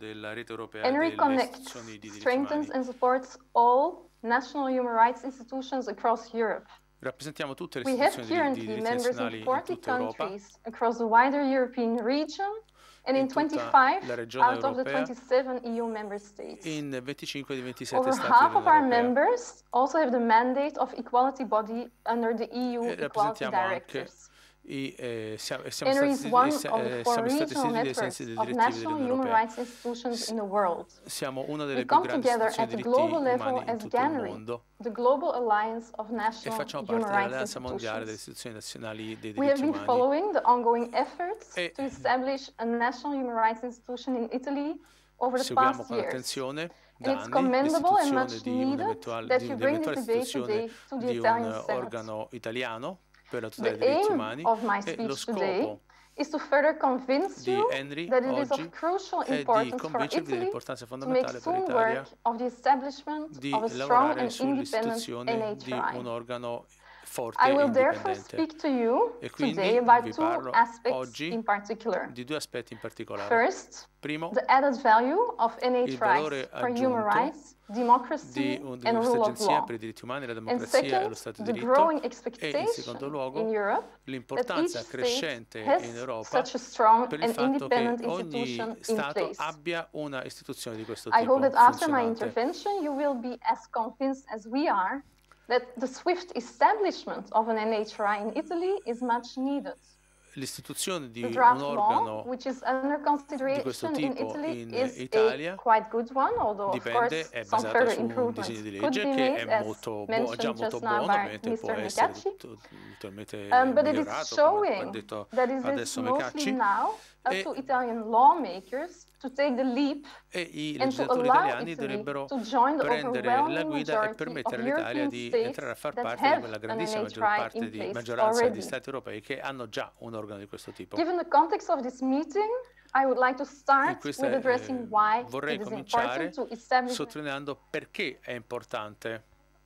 ENRI connects, strengthens and supports all national human rights institutions across Europe. Rappresentiamo tutte le We have istituzioni di currently diritti members nazionali in in forty tutta Europa. countries across the wider European region and in in tutta twenty-five la regione out of the europea, twenty-seven E U member states. in venticinque dei ventisette Over stati half of our dell'Unione Europea. members also have the mandate of equality body under the E U E Equality rappresentiamo anche Directives. I, eh, siamo, siamo ENRI stati, is one eh, of the four siamo stati regional istituiti ai networks sensi delle of direttive national dell'Unione human Europea. rights institutions in the world. Siamo una delle We più come grandi together istituzioni at di the diritti global level umani in as tutto il GANRI, mondo the Global Alliance of e National facciamo Human parte Rights dell'Alleanza Mondiale delle Institutions. istituzioni nazionali dei We have diritti been umani. following the ongoing efforts E to establish a national human rights institution in Italy over the seguiamo past con years. attenzione And da it's anni commendable and l'istituzione much di needed un'eventuale that di you bring this un'eventuale debate today istituzione to the di un Italian Senate. organo italiano per la tutela The dei diritti aim umani of my e lo speech today scopo is to further convince di you Henry that it is oggi of crucial è di importance for convincervi Italy dell'importanza to make fondamentale per soon l'Italia work of the establishment di of a strong lavorare and independent sull'istituzione di un N H R I. organo forte I e will therefore indipendente. speak to you E quindi today about vi two parlo aspects oggi in particular. di due aspetti in particolare. First, Primo, the added value of il N H valore R Is for human aggiunto rights, democracy di, un, di and questa rule of agenzia law. per i diritti umani, la And democrazia e lo second, Stato di the diritto growing e in expectation secondo luogo in Europe that each l'importanza state crescente has in Europa such a strong per il and fatto che independent institution ogni in Stato place. abbia una istituzione di questo I tipo hope that after my funzionante. intervention you will be as convinced as we are that the swift establishment of an N H R I in Italy is much needed. L'istituzione di The un draft law, organo which is under di questo consideration in tipo Italy, in is Italia a quite good one, although of dipende, course è some basata further su un improvements disegno di could legge be che made, è as molto buo- già mentioned molto just now buono, by ovviamente può mister essere Mecacci. totalmente Um, but it is migliorato, come ha showing detto that it is adesso mostly Mecacci. now up E- to Italian lawmakers to take the leap E i and to legislatori allow italiani Italy dovrebbero to join the prendere la overwhelming guida e majority permettere of all'Italia European di states entrare a far that parte di have quella an grandissima N maggior H R I parte in di place maggioranza di already. stati europei che hanno già un organo di questo tipo. Given the context of this meeting, I would like to In start questa, with addressing eh, why vorrei it is cominciare important to establish sottolineando perché è importante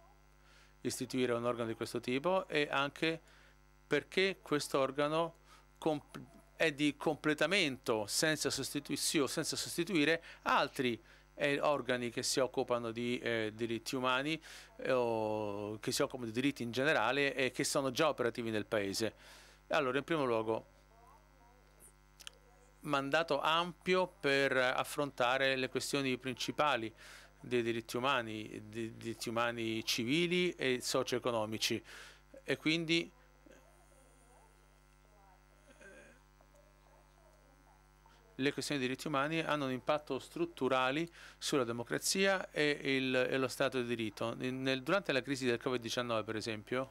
istituire un organo di questo tipo e anche perché questo organo è di completamento senza sostituzione, senza sostituire altri eh, organi che si occupano di eh, diritti umani eh, o che si occupano di diritti in generale e che sono già operativi nel paese. Allora, in primo luogo, mandato ampio per affrontare le questioni principali dei diritti umani, dei diritti umani civili e socio-economici, e quindi le questioni dei diritti umani hanno un impatto strutturale sulla democrazia e, il, e lo Stato di diritto. Nel, durante la crisi del Covid diciannove, per esempio,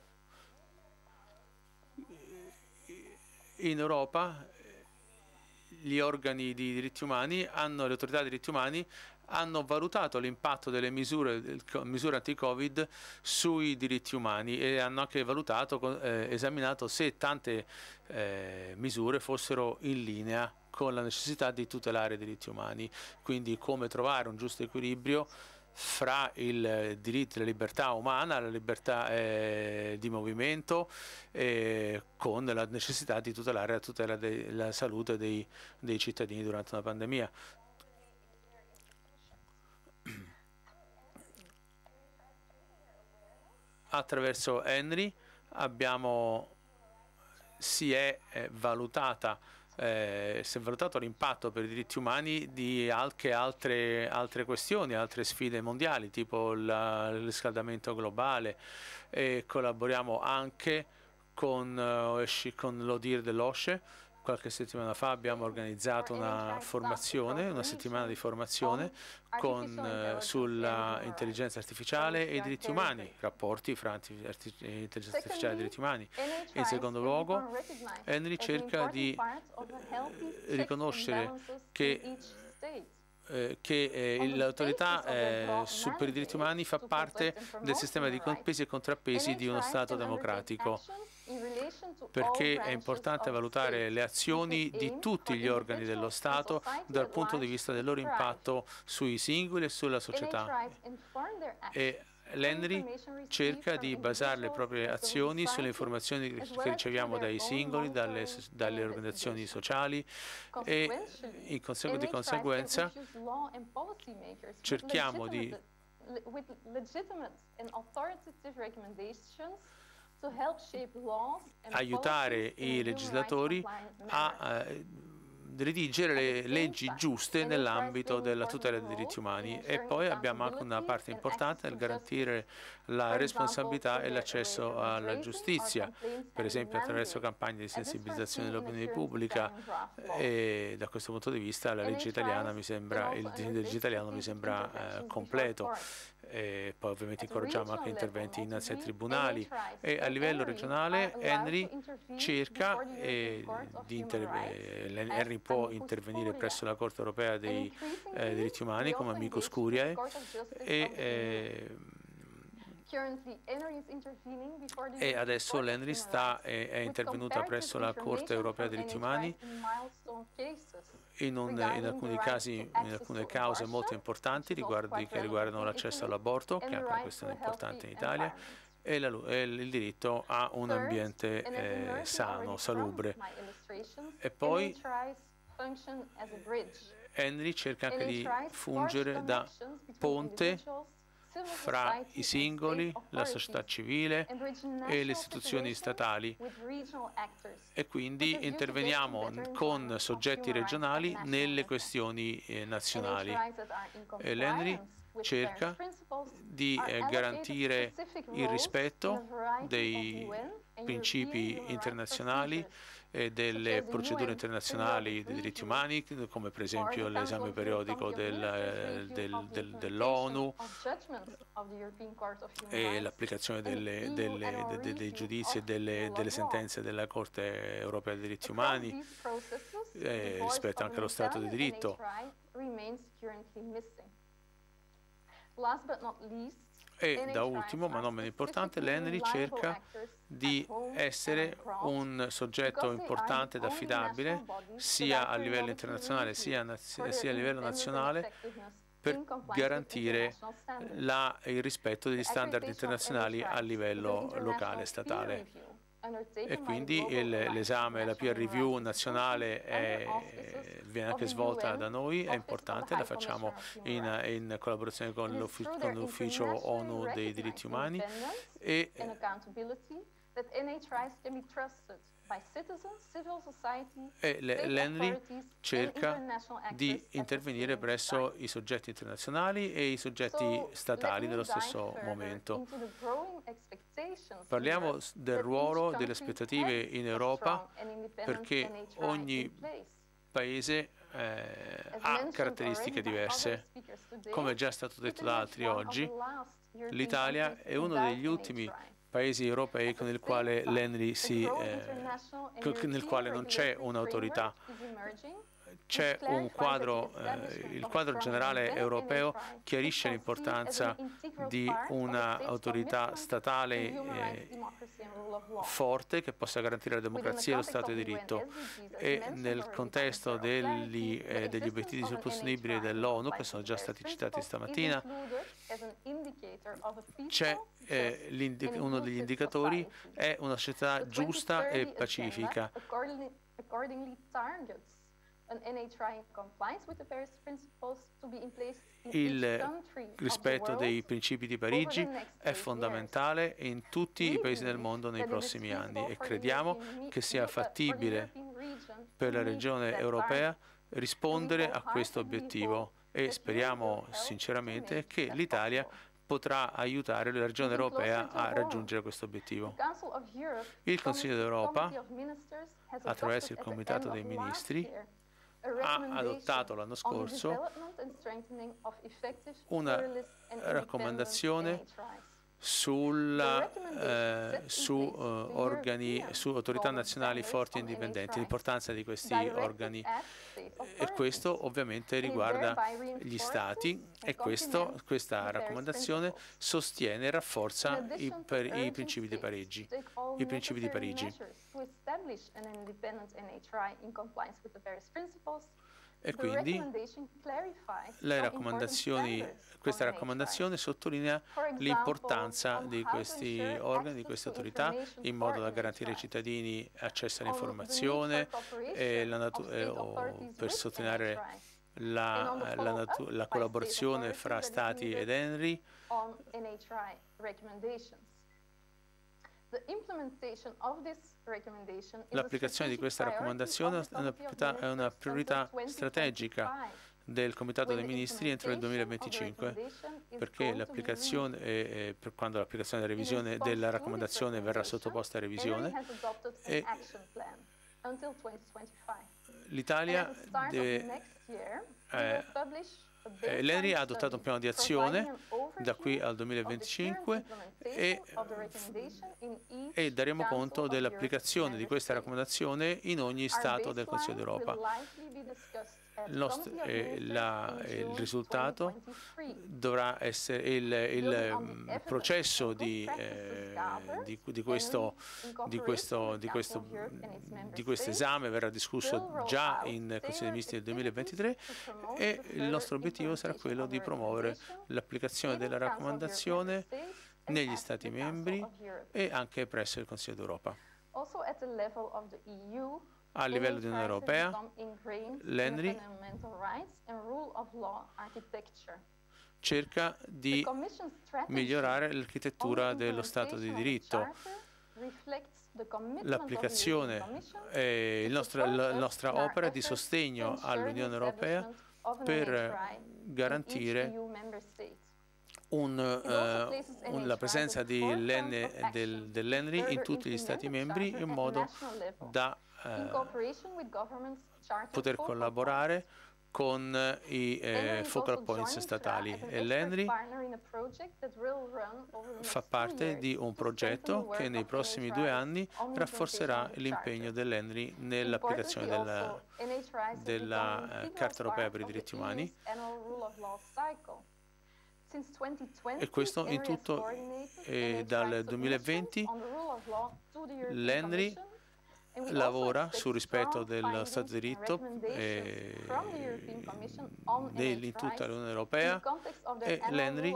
in Europa gli organi di diritti umani hanno, le autorità di diritti umani hanno valutato l'impatto delle misure, misure anti-Covid sui diritti umani e hanno anche valutato, eh, esaminato se tante eh, misure fossero in linea con la necessità di tutelare i diritti umani, quindi come trovare un giusto equilibrio fra il diritto alla libertà umana, la libertà eh, di movimento, eh, con la necessità di tutelare la tutela della salute dei, dei cittadini durante una pandemia. Attraverso Henry abbiamo, si è eh, valutata Eh, si è valutato l'impatto per i diritti umani di anche altre, altre questioni, altre sfide mondiali, tipo la, il riscaldamento globale, e collaboriamo anche con, uh, con l'O D I R dell'O S C E. Qualche settimana fa abbiamo organizzato una formazione, una settimana di formazione con, eh, sulla intelligenza artificiale e i diritti umani, rapporti fra intelligenza artificiale e diritti umani. In secondo luogo, Henry cerca di eh, riconoscere che Eh, che eh, l'autorità eh, per i diritti umani fa parte del sistema di pesi e contrappesi di uno Stato democratico, perché è importante valutare le azioni di tutti gli organi dello Stato dal punto di vista del loro impatto sui singoli e sulla società. E l'Henry cerca di basare le proprie azioni sulle informazioni che riceviamo dai singoli, dalle, dalle organizzazioni sociali, e in consegu- di conseguenza cerchiamo di aiutare i legislatori a eh, redigere le leggi giuste nell'ambito della tutela dei diritti umani. E poi abbiamo anche una parte importante nel garantire la responsabilità e l'accesso alla giustizia, per esempio attraverso campagne di sensibilizzazione dell'opinione pubblica, e da questo punto di vista la legge italiana mi sembra, il disegno di legge italiano mi sembra eh, completo. E poi ovviamente incoraggiamo anche interventi innanzi ai tribunali, e a livello regionale Henry cerca eh, di inter- eh, Henry può intervenire presso la Corte europea dei eh, diritti umani come amicus curiae, e eh, e adesso l'Henry sta, è, è intervenuta presso la Corte europea dei diritti umani in, un, in alcuni casi, in alcune cause molto importanti riguardi, che riguardano l'accesso all'aborto, che è anche una questione importante in Italia, e, la, e il diritto a un ambiente eh, sano, salubre. E poi Henry cerca anche di fungere da ponte fra i singoli, la società civile e le istituzioni statali, e quindi interveniamo con soggetti regionali nelle questioni eh, nazionali. E l'Henry cerca di eh, garantire il rispetto dei principi internazionali e delle procedure internazionali dei diritti umani, come per esempio l'esame periodico del, del, del, dell'ONU e l'applicazione delle, delle, de, de, dei giudizi e delle, delle sentenze della Corte europea dei diritti umani, eh, rispetto anche allo Stato di diritto. E da ultimo, ma non meno importante, l'Henry cerca di essere un soggetto importante ed affidabile sia a livello internazionale sia, sia a livello nazionale, per garantire la, il rispetto degli standard internazionali a livello locale e statale. E quindi l'esame, la peer review nazionale è, viene anche svolta da noi, è importante, la facciamo in, in collaborazione con l'ufficio ONU dei diritti umani, e E l'Henry cerca di intervenire presso i soggetti internazionali e i soggetti statali dello stesso momento. Parliamo del ruolo, delle aspettative in Europa, perché ogni paese eh, ha caratteristiche diverse. Come è già stato detto da altri oggi, l'Italia è uno degli ultimi paesi europei con il quale l'Henry si, eh, nel quale non c'è un'autorità. c'è un quadro, eh, il quadro generale europeo chiarisce l'importanza di un'autorità statale eh, forte che possa garantire la democrazia e lo Stato di diritto, e nel contesto degli, eh, degli obiettivi sostenibili dell'ONU, che sono già stati citati stamattina, c'è eh, uno degli indicatori è una società giusta e pacifica. Il rispetto dei principi di Parigi è fondamentale in tutti i paesi del mondo nei prossimi anni, e crediamo che sia fattibile per la regione europea rispondere a questo obiettivo, e speriamo sinceramente che l'Italia potrà aiutare la regione europea a raggiungere questo obiettivo. Il Consiglio d'Europa, attraverso il Comitato dei Ministri, ha adottato l'anno scorso una raccomandazione sulla, eh, su, uh, organi, su autorità nazionali forti e indipendenti, l'importanza di questi organi, e questo ovviamente riguarda gli Stati, e questo, questa raccomandazione sostiene e rafforza i, per, i principi di Parigi. I principi di Parigi. E quindi le raccomandazioni, questa raccomandazione sottolinea l'importanza di questi organi, di queste autorità, in modo da garantire ai cittadini accesso all'informazione e la e, o per sottolineare la, la, la collaborazione fra Stati ed ENRI. L'applicazione di questa raccomandazione è una priorità, è una priorità strategica del Comitato dei Ministri entro il duemilaventicinque, perché l'applicazione, eh, per quando l'applicazione della revisione della raccomandazione verrà sottoposta a revisione, e l'Italia deve eh, Eh, L'ENRI ha adottato un piano di azione da qui al duemilaventicinque e, e daremo conto dell'applicazione di questa raccomandazione in ogni Stato del Consiglio d'Europa. Il, nostro, eh, la, eh, il risultato dovrà essere il, il, il processo di, eh, di, di, questo, di, questo, di, questo, di questo esame verrà discusso già in Consiglio dei Ministri del duemilaventitré, e il nostro obiettivo sarà quello di promuovere l'applicazione della raccomandazione negli Stati membri e anche presso il Consiglio d'Europa. A livello di Unione Europea, l'ENRI cerca di migliorare l'architettura dello Stato di diritto. L'applicazione, eh, la nostra opera di sostegno all'Unione Europea per garantire un, uh, un, la presenza del, dell'ENRI in tutti gli Stati membri, in modo da uh, poter collaborare con i eh, focal points statali. E l'ENRI fa parte di un progetto che nei prossimi due anni rafforzerà l'impegno dell'ENRI nell'applicazione della, della eh, Carta Europea per i diritti umani, e questo in tutto. E dal duemilaventi l'ENRI lavora sul rispetto dello Stato di diritto eh, in tutta l'Unione Europea, e l'ENRI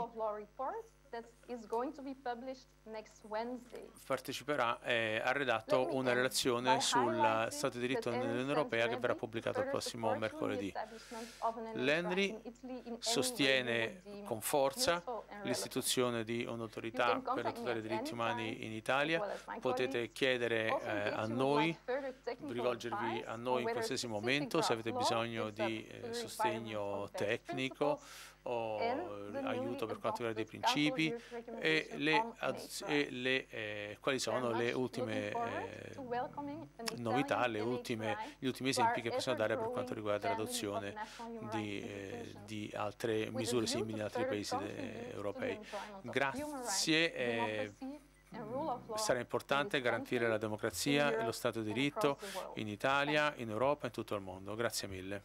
parteciperà e ha redatto una relazione sul Stato di diritto nell'Unione Europea che verrà pubblicata il prossimo mercoledì. L'ENRI sostiene con forza l'istituzione di un'autorità per la tutela dei diritti umani in Italia. Potete chiedere eh, a noi, rivolgervi a noi in qualsiasi momento se avete bisogno di eh, sostegno tecnico o aiuto per quanto riguarda i principi, e, le, e le, eh, quali sono le ultime eh, novità, le ultime, gli ultimi esempi che possiamo dare per quanto riguarda l'adozione di, eh, di altre misure simili in altri paesi europei. Grazie. Eh, sarà importante garantire la democrazia e lo Stato di diritto in Italia, in Europa e in tutto il mondo. Grazie mille.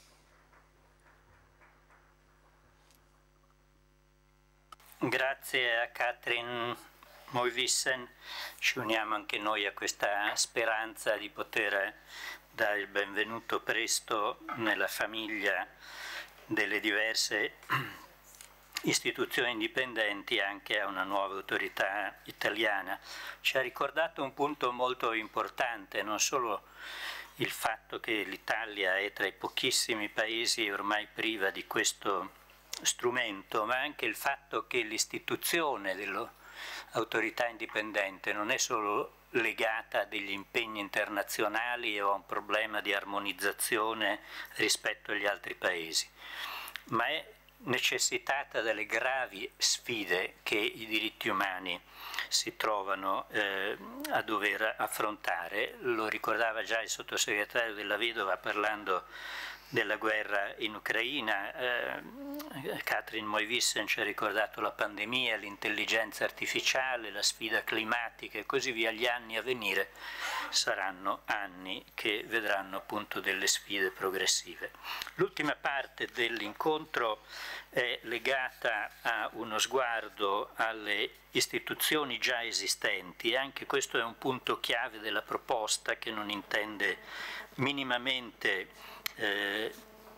Grazie a Katrin Moivissen, ci uniamo anche noi a questa speranza di poter dare il benvenuto presto nella famiglia delle diverse istituzioni indipendenti anche a una nuova autorità italiana. Ci ha ricordato un punto molto importante, non solo il fatto che l'Italia è tra i pochissimi paesi ormai priva di questo strumento, ma anche il fatto che l'istituzione dell'autorità indipendente non è solo legata a degli impegni internazionali o a un problema di armonizzazione rispetto agli altri paesi, ma è necessitata dalle gravi sfide che i diritti umani si trovano eh, a dover affrontare. Lo ricordava già il sottosegretario Della Vedova parlando della guerra in Ucraina. eh, Katrin Moivissen ci ha ricordato la pandemia, l'intelligenza artificiale, la sfida climatica e così via. Gli anni a venire saranno anni che vedranno appunto delle sfide progressive. L'ultima parte dell'incontro è legata a uno sguardo alle istituzioni già esistenti, e anche questo è un punto chiave della proposta, che non intende minimamente eh,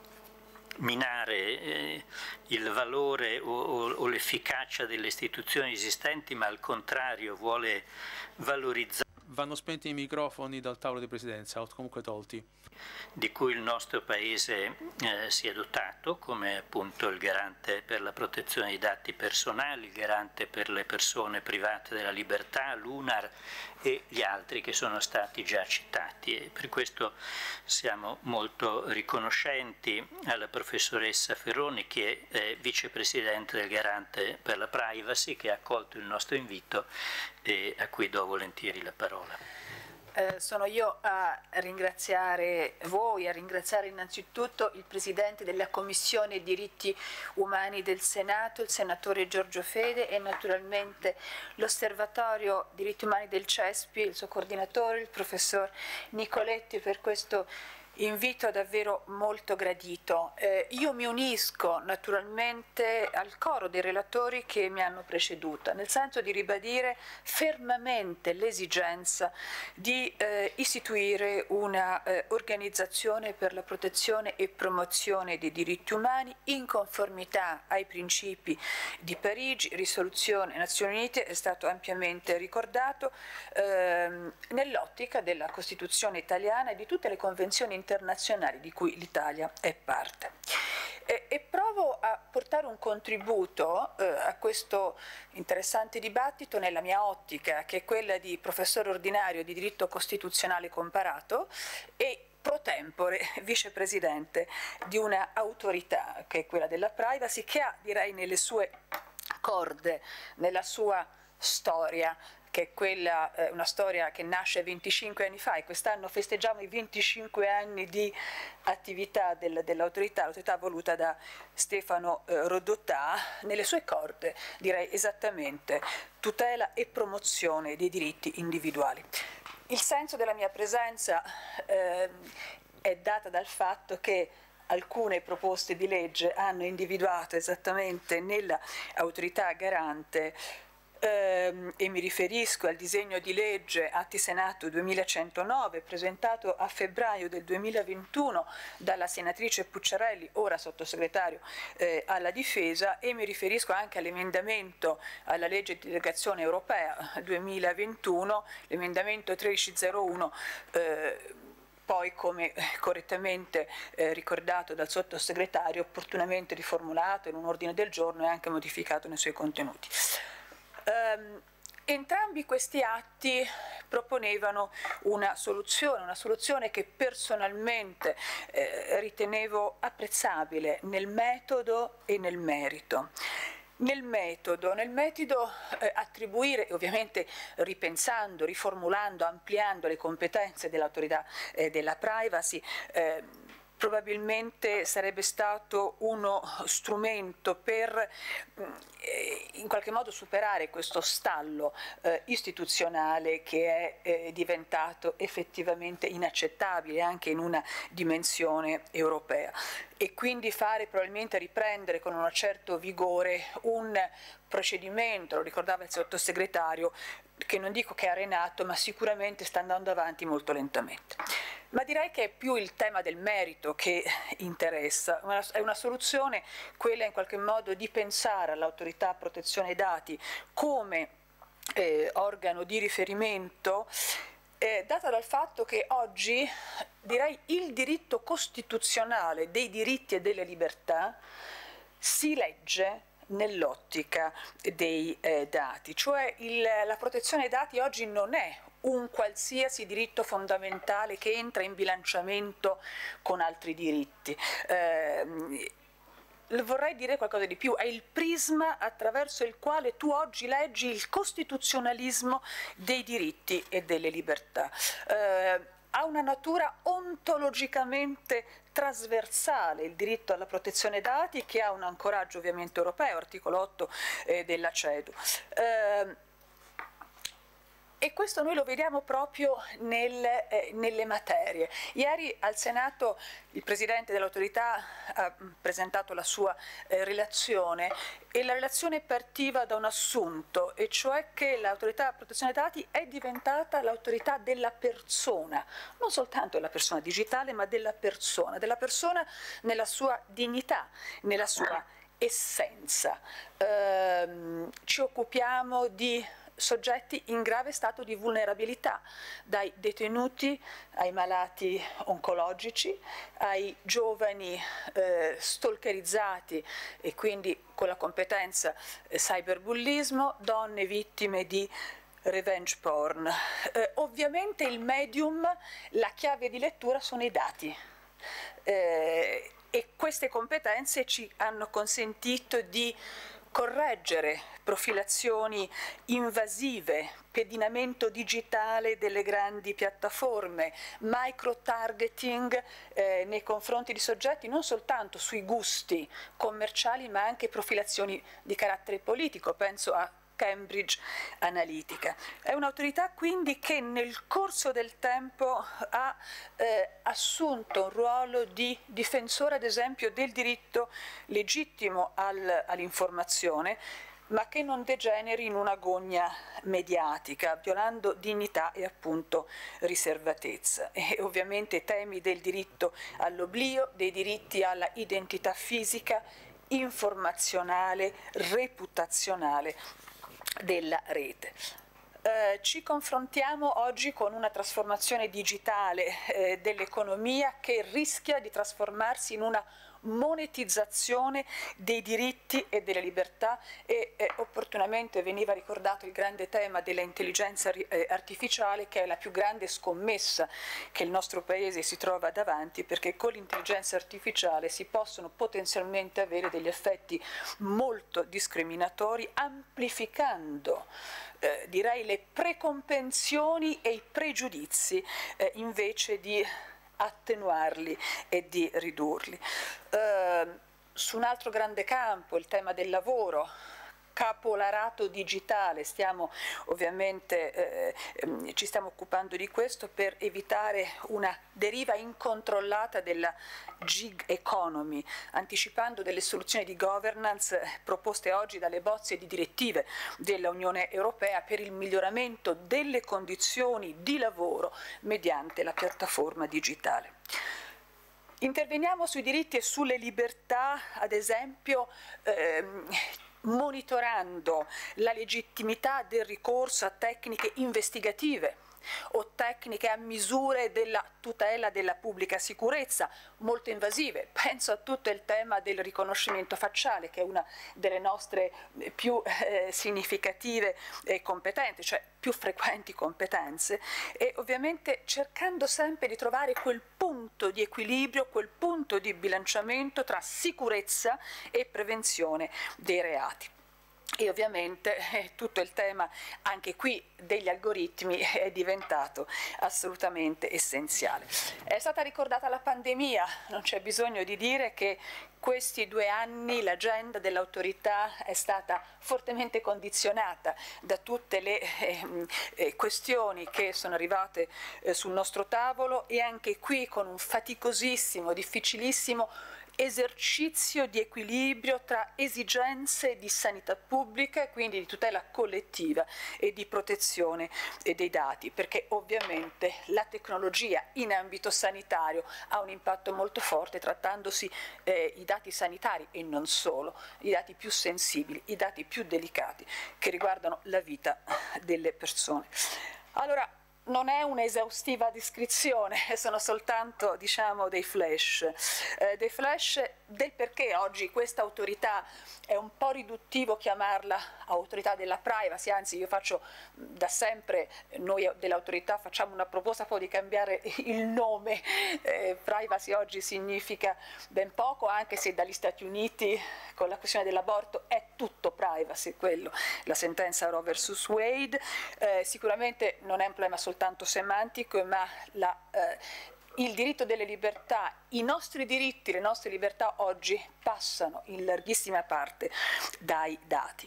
minare eh, il valore o, o, o l'efficacia delle istituzioni esistenti, ma al contrario vuole valorizzare. Vanno spenti i microfoni dal tavolo di presidenza, o comunque tolti. Di cui il nostro Paese eh, si è dotato, come appunto il garante per la protezione dei dati personali, il garante per le persone private della libertà, l'U N A R e gli altri che sono stati già citati. E per questo siamo molto riconoscenti alla professoressa Ferroni, che è vicepresidente del garante per la privacy, che ha accolto il nostro invito e a cui do volentieri la parola. Eh, sono io a ringraziare voi, a ringraziare innanzitutto il Presidente della Commissione Diritti Umani del Senato, il Senatore Giorgio Fede, e naturalmente l'Osservatorio Diritti Umani del CESPI, il suo coordinatore, il Professor Nicoletti, per questo invito davvero molto gradito. Eh, io mi unisco naturalmente al coro dei relatori che mi hanno preceduta, nel senso di ribadire fermamente l'esigenza di eh, istituire una eh, organizzazione per la protezione e promozione dei diritti umani in conformità ai principi di Parigi, risoluzione Nazioni Unite, è stato ampiamente ricordato, ehm, nell'ottica della Costituzione italiana e di tutte le convenzioni internazionali di cui l'Italia è parte. E, e provo a portare un contributo eh, a questo interessante dibattito nella mia ottica, che è quella di professore ordinario di diritto costituzionale comparato e pro tempore vicepresidente di una autorità, che è quella della privacy, che ha, direi, nelle sue corde, nella sua storia, che è quella, eh, una storia che nasce venticinque anni fa, e quest'anno festeggiamo i venticinque anni di attività del, dell'autorità, l'autorità voluta da Stefano eh, Rodotà, nelle sue corde, direi esattamente, tutela e promozione dei diritti individuali. Il senso della mia presenza eh, è data dal fatto che alcune proposte di legge hanno individuato esattamente nella autorità garante, ehm, e mi riferisco al disegno di legge Atti Senato duemilacentonove presentato a febbraio del duemilaventuno dalla senatrice Pucciarelli, ora sottosegretario eh, alla difesa, e mi riferisco anche all'emendamento alla legge di delegazione europea duemilaventuno, l'emendamento tredicicentouno, eh, poi, come correttamente eh, ricordato dal sottosegretario, opportunamente riformulato in un ordine del giorno e anche modificato nei suoi contenuti. Um, entrambi questi atti proponevano una soluzione, una soluzione che personalmente eh, ritenevo apprezzabile nel metodo e nel merito. Nel metodo, nel metodo eh, attribuire, ovviamente ripensando, riformulando, ampliando le competenze dell'autorità eh, della privacy, eh, probabilmente sarebbe stato uno strumento per eh, in qualche modo superare questo stallo eh, istituzionale che è eh, diventato effettivamente inaccettabile anche in una dimensione europea, e quindi fare probabilmente riprendere con un certo vigore un procedimento, lo ricordava il sottosegretario, che non dico che è arenato, ma sicuramente sta andando avanti molto lentamente. Ma direi che è più il tema del merito che interessa. Una, è una soluzione quella in qualche modo di pensare all'autorità protezione dati come eh, organo di riferimento, eh, data dal fatto che oggi direi il diritto costituzionale dei diritti e delle libertà si legge nell'ottica dei eh, dati, cioè il, la protezione dei dati oggi non è un qualsiasi diritto fondamentale che entra in bilanciamento con altri diritti. Eh, vorrei dire qualcosa di più, è il prisma attraverso il quale tu oggi leggi il costituzionalismo dei diritti e delle libertà. Eh, ha una natura ontologicamente trasversale il diritto alla protezione dati, che ha un ancoraggio ovviamente europeo, articolo otto eh, della CEDU. Eh, E questo noi lo vediamo proprio nel, eh, nelle materie. Ieri al Senato il Presidente dell'autorità ha presentato la sua eh, relazione, e la relazione partiva da un assunto, e cioè che l'autorità di protezione dei dati è diventata l'autorità della persona, non soltanto della persona digitale, ma della persona, della persona nella sua dignità, nella sua essenza. Ehm, ci occupiamo di soggetti in grave stato di vulnerabilità, dai detenuti ai malati oncologici, ai giovani eh, stalkerizzati e quindi con la competenza eh, cyberbullismo, donne vittime di revenge porn. Eh, ovviamente il medium, la chiave di lettura sono i dati. Eh, e queste competenze ci hanno consentito di correggere profilazioni invasive, pedinamento digitale delle grandi piattaforme, micro-targeting eh, nei confronti di soggetti non soltanto sui gusti commerciali, ma anche profilazioni di carattere politico, penso a Cambridge Analytica. È un'autorità quindi che nel corso del tempo ha eh, assunto un ruolo di difensore, ad esempio, del diritto legittimo al, all'informazione, ma che non degeneri in una gogna mediatica, violando dignità e appunto riservatezza. E ovviamente temi del diritto all'oblio, dei diritti alla identità fisica, informazionale, reputazionale della rete. Eh, ci confrontiamo oggi con una trasformazione digitale eh, dell'economia che rischia di trasformarsi in una monetizzazione dei diritti e delle libertà, e eh, opportunamente veniva ricordato il grande tema dell'intelligenza eh, artificiale, che è la più grande scommessa che il nostro Paese si trova davanti, perché con l'intelligenza artificiale si possono potenzialmente avere degli effetti molto discriminatori, amplificando eh, direi le precompensioni e i pregiudizi eh, invece di attenuarli e di ridurli. Eh, su un altro grande campo, il tema del lavoro, capolarato digitale, stiamo ovviamente eh, ci stiamo occupando di questo per evitare una deriva incontrollata della gig economy, anticipando delle soluzioni di governance proposte oggi dalle bozze di direttive dell'Unione Europea per il miglioramento delle condizioni di lavoro mediante la piattaforma digitale. Interveniamo sui diritti e sulle libertà, ad esempio ehm, monitorando la legittimità del ricorso a tecniche investigative o tecniche a misure della tutela della pubblica sicurezza molto invasive. Penso a tutto il tema del riconoscimento facciale, che è una delle nostre più eh, significative e competenze, cioè più frequenti competenze, e ovviamente cercando sempre di trovare quel punto di equilibrio, quel punto di bilanciamento tra sicurezza e prevenzione dei reati. E ovviamente eh, tutto il tema anche qui degli algoritmi è diventato assolutamente essenziale. È stata ricordata la pandemia, non c'è bisogno di dire che questi due anni l'agenda dell'autorità è stata fortemente condizionata da tutte le eh, eh, questioni che sono arrivate eh, sul nostro tavolo, e anche qui con un faticosissimo, difficilissimo esercizio di equilibrio tra esigenze di sanità pubblica e quindi di tutela collettiva e di protezione dei dati, perché ovviamente la tecnologia in ambito sanitario ha un impatto molto forte, trattandosi eh, i dati sanitari e non solo, i dati più sensibili, i dati più delicati che riguardano la vita delle persone. Allora, non è un'esaustiva descrizione, sono soltanto, diciamo, dei flash, eh, dei flash del perché oggi questa autorità è un po' riduttivo chiamarla autorità della privacy, anzi io faccio da sempre, noi dell'autorità facciamo una proposta poi di cambiare il nome, eh, privacy oggi significa ben poco, anche se dagli Stati Uniti con la questione dell'aborto è tutto privacy, quello, la sentenza Roe versus Wade, eh, sicuramente non è un problema soltanto semantico, ma la, eh, il diritto delle libertà, i nostri diritti, le nostre libertà oggi passano in larghissima parte dai dati.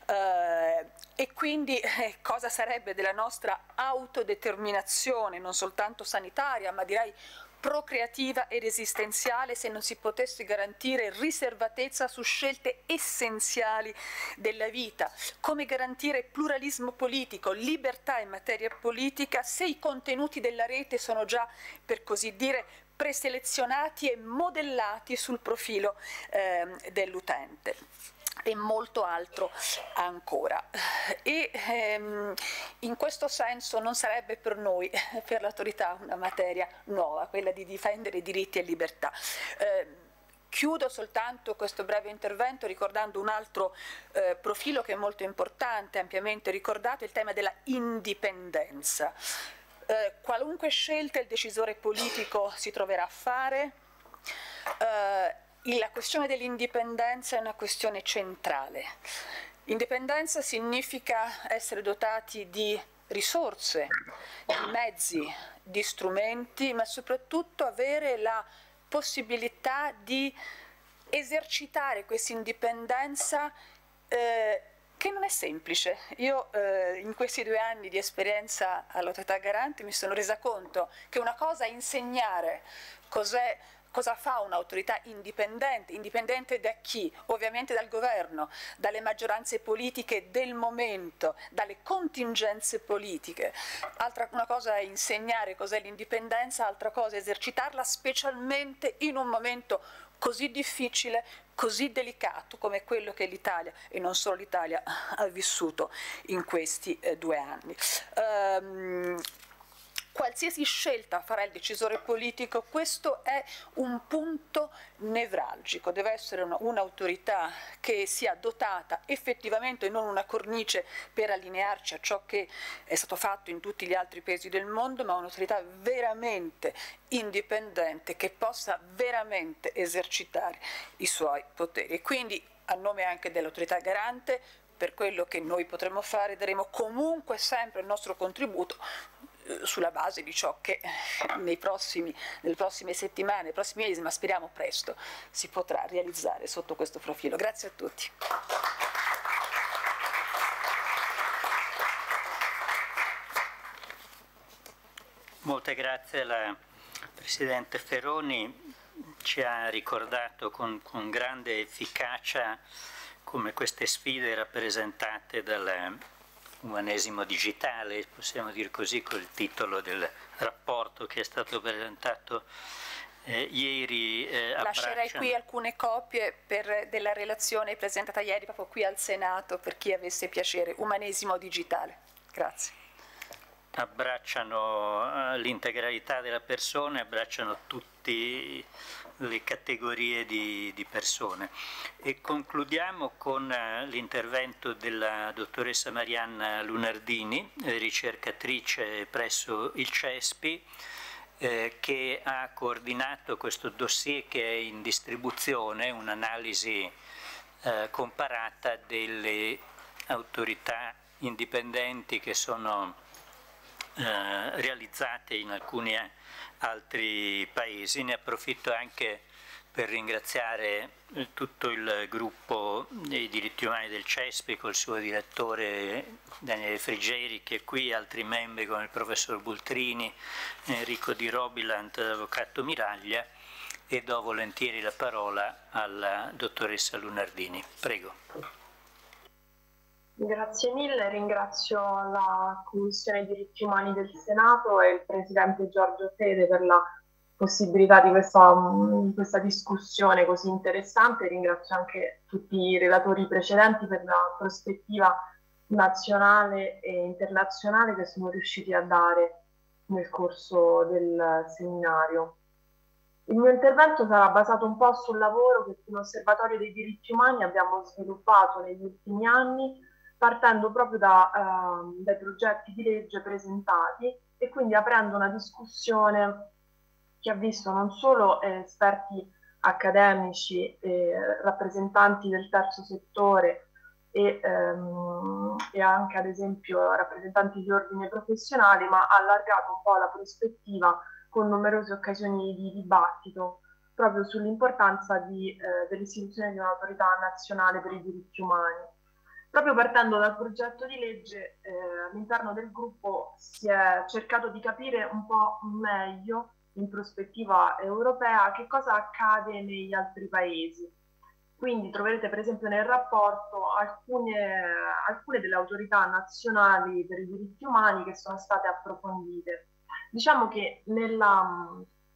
Eh, e quindi eh, cosa sarebbe della nostra autodeterminazione, non soltanto sanitaria, ma direi procreativa ed esistenziale, se non si potesse garantire riservatezza su scelte essenziali della vita? Come garantire pluralismo politico, libertà in materia politica, se i contenuti della rete sono già, per così dire, preselezionati e modellati sul profilo eh, dell'utente? E molto altro ancora. E ehm, in questo senso non sarebbe per noi, per l'autorità, una materia nuova, quella di difendere diritti e libertà. Eh, chiudo soltanto questo breve intervento ricordando un altro eh, profilo che è molto importante, ampiamente ricordato, il tema della indipendenza. Eh, qualunque scelta il decisore politico si troverà a fare, eh, la questione dell'indipendenza è una questione centrale. Indipendenza significa essere dotati di risorse, di mezzi, di strumenti, ma soprattutto avere la possibilità di esercitare questa indipendenza eh, che non è semplice. Io eh, in questi due anni di esperienza all'autorità garante mi sono resa conto che una cosa è insegnare cos'è Cosa fa un'autorità indipendente? Indipendente da chi? Ovviamente dal governo, dalle maggioranze politiche del momento, dalle contingenze politiche. Altra una cosa è insegnare cos'è l'indipendenza, altra cosa è esercitarla, specialmente in un momento così difficile, così delicato come quello che l'Italia, e non solo l'Italia, ha vissuto in questi eh, due anni. Um, Qualsiasi scelta farà il decisore politico, questo è un punto nevralgico, deve essere un'autorità che sia dotata effettivamente, non una cornice per allinearci a ciò che è stato fatto in tutti gli altri paesi del mondo, ma un'autorità veramente indipendente che possa veramente esercitare i suoi poteri. E quindi, a nome anche dell'autorità garante, per quello che noi potremo fare, daremo comunque sempre il nostro contributo sulla base di ciò che nei prossimi, nelle prossime settimane, nei prossimi mesi, ma speriamo presto, si potrà realizzare sotto questo profilo. Grazie a tutti. Molte grazie alla Presidente Ferroni, ci ha ricordato con, con grande efficacia come queste sfide rappresentate dal umanesimo digitale, possiamo dire così, col titolo del rapporto che è stato presentato eh, ieri. Eh, Lascerei qui alcune copie per, della relazione presentata ieri proprio qui al Senato per chi avesse piacere. Umanesimo digitale. Grazie. Abbracciano l'integralità della persona, abbracciano tutte le categorie di, di persone. E concludiamo con l'intervento della dottoressa Marianna Lunardini, ricercatrice presso il CESPI, eh, che ha coordinato questo dossier che è in distribuzione, un'analisi eh, comparata delle autorità indipendenti che sono eh, realizzate in alcuni altri paesi. Ne approfitto anche per ringraziare tutto il gruppo dei diritti umani del CESPI col suo direttore Daniele Frigeri, che è qui, altri membri come il professor Bultrini, Enrico Di Robilant, l'avvocato Miraglia, e do volentieri la parola alla dottoressa Lunardini. Prego. Grazie mille, ringrazio la Commissione Diritti Umani del Senato e il Presidente Giorgio Fede per la possibilità di questa, di questa discussione così interessante. Ringrazio anche tutti i relatori precedenti per la prospettiva nazionale e internazionale che sono riusciti a dare nel corso del seminario. Il mio intervento sarà basato un po' sul lavoro che l'Osservatorio dei diritti umani abbiamo sviluppato negli ultimi anni, partendo proprio da, uh, dai progetti di legge presentati e quindi aprendo una discussione che ha visto non solo eh, esperti accademici, eh, rappresentanti del terzo settore e, ehm, e anche ad esempio rappresentanti di ordini professionali, ma ha allargato un po' la prospettiva con numerose occasioni di dibattito proprio sull'importanza di, eh, dell'istituzione di un'autorità nazionale per i diritti umani. Proprio partendo dal progetto di legge, eh, all'interno del gruppo si è cercato di capire un po' meglio, in prospettiva europea, che cosa accade negli altri paesi. Quindi troverete per esempio nel rapporto alcune, alcune delle autorità nazionali per i diritti umani che sono state approfondite. Diciamo che nella,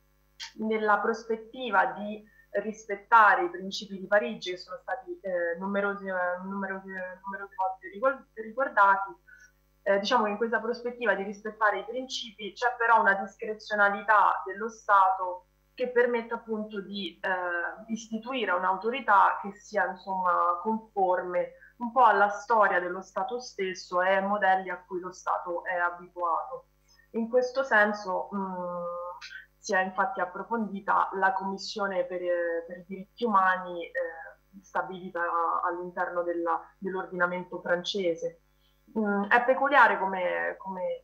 nella prospettiva di rispettare i principi di Parigi, che sono stati eh, numerosi, numerosi, numerose volte ricordati, eh, diciamo che in questa prospettiva di rispettare i principi c'è però una discrezionalità dello Stato che permette appunto di eh, istituire un'autorità che sia insomma conforme un po' alla storia dello Stato stesso e ai modelli a cui lo Stato è abituato. In questo senso mh, si è infatti approfondita la Commissione per, per i diritti umani eh, stabilita all'interno dell'ordinamento francese. Mh, è, peculiare come, come,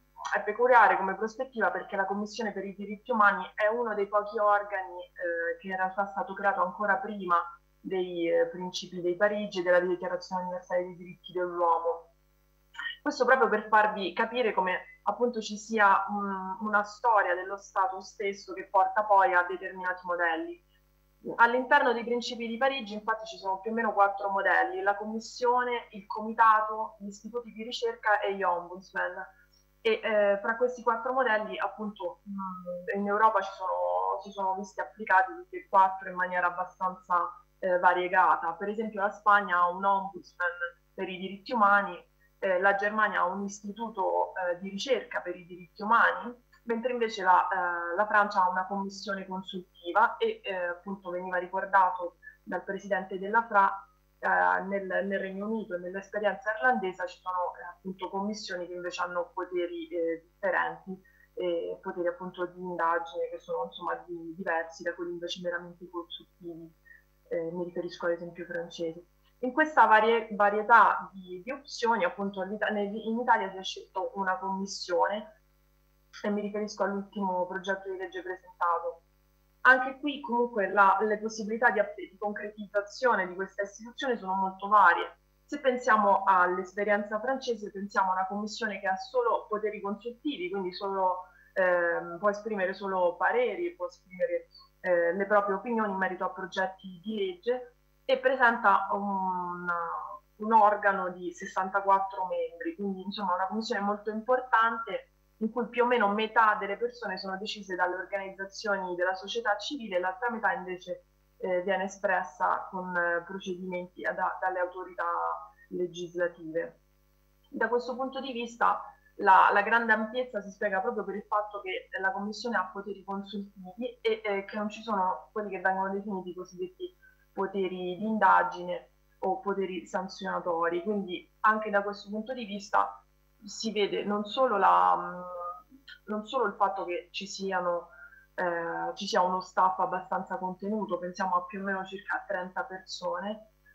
è peculiare come prospettiva perché la Commissione per i diritti umani è uno dei pochi organi eh, che in realtà è stato creato ancora prima dei eh, principi dei Parigi e della Dichiarazione universale dei diritti dell'uomo. Questo proprio per farvi capire come appunto ci sia un, una storia dello Stato stesso che porta poi a determinati modelli. All'interno dei principi di Parigi infatti ci sono più o meno quattro modelli: la Commissione, il Comitato, gli istituti di ricerca e gli ombudsman. E eh, fra questi quattro modelli appunto mh, in Europa ci sono, si sono visti applicati tutti e quattro in maniera abbastanza eh, variegata. Per esempio la Spagna ha un ombudsman per i diritti umani, Eh, la Germania ha un istituto eh, di ricerca per i diritti umani, mentre invece la, eh, la Francia ha una commissione consultiva e eh, appunto veniva ricordato dal presidente della F R A eh, nel, nel Regno Unito e nell'esperienza irlandese ci sono eh, appunto commissioni che invece hanno poteri eh, differenti e poteri appunto di indagine che sono insomma di, diversi da quelli invece meramente consultivi. Eh, mi riferisco ad esempio francesi. In questa varie, varietà di, di opzioni, appunto in Italia si è scelto una commissione, e mi riferisco all'ultimo progetto di legge presentato. Anche qui comunque la, le possibilità di, di concretizzazione di questa istituzione sono molto varie. Se pensiamo all'esperienza francese, pensiamo a una commissione che ha solo poteri consultivi, quindi solo, eh, può esprimere solo pareri, può esprimere eh, le proprie opinioni in merito a progetti di legge, e presenta un, un organo di sessantaquattro membri, quindi insomma una commissione molto importante in cui più o meno metà delle persone sono decise dalle organizzazioni della società civile e l'altra metà invece eh, viene espressa con eh, procedimenti da, dalle autorità legislative. Da questo punto di vista la, la grande ampiezza si spiega proprio per il fatto che la Commissione ha poteri consultivi e eh, che non ci sono quelli che vengono definiti i cosiddetti poteri di indagine o poteri sanzionatori, quindi anche da questo punto di vista si vede non solo, la, non solo il fatto che ci, siano, eh, ci sia uno staff abbastanza contenuto, pensiamo a più o meno circa trenta persone,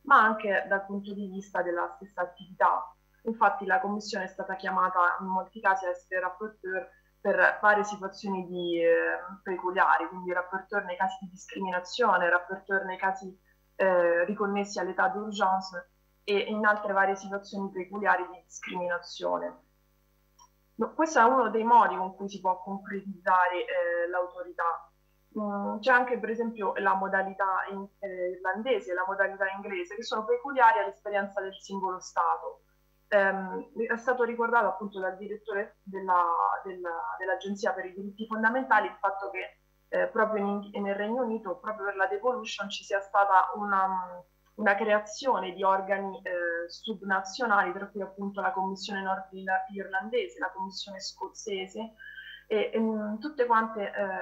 ma anche dal punto di vista della stessa attività. Infatti la Commissione è stata chiamata in molti casi a essere rapporteur per varie situazioni di, eh, peculiari, quindi rapporteur nei casi di discriminazione, rapporteur nei casi eh, riconnessi all'età d'urgence e in altre varie situazioni peculiari di discriminazione. No, questo è uno dei modi con cui si può concretizzare eh, l'autorità. Mm, c'è anche per esempio la modalità in, eh, irlandese e la modalità inglese, che sono peculiari all'esperienza del singolo Stato. Um, è stato ricordato appunto dal direttore dell'Agenzia della, per i diritti fondamentali il fatto che eh, proprio in, nel Regno Unito, proprio per la devolution, ci sia stata una, una creazione di organi eh, subnazionali, tra cui appunto la Commissione nord-irlandese, la Commissione scozzese, e, e tutte quante,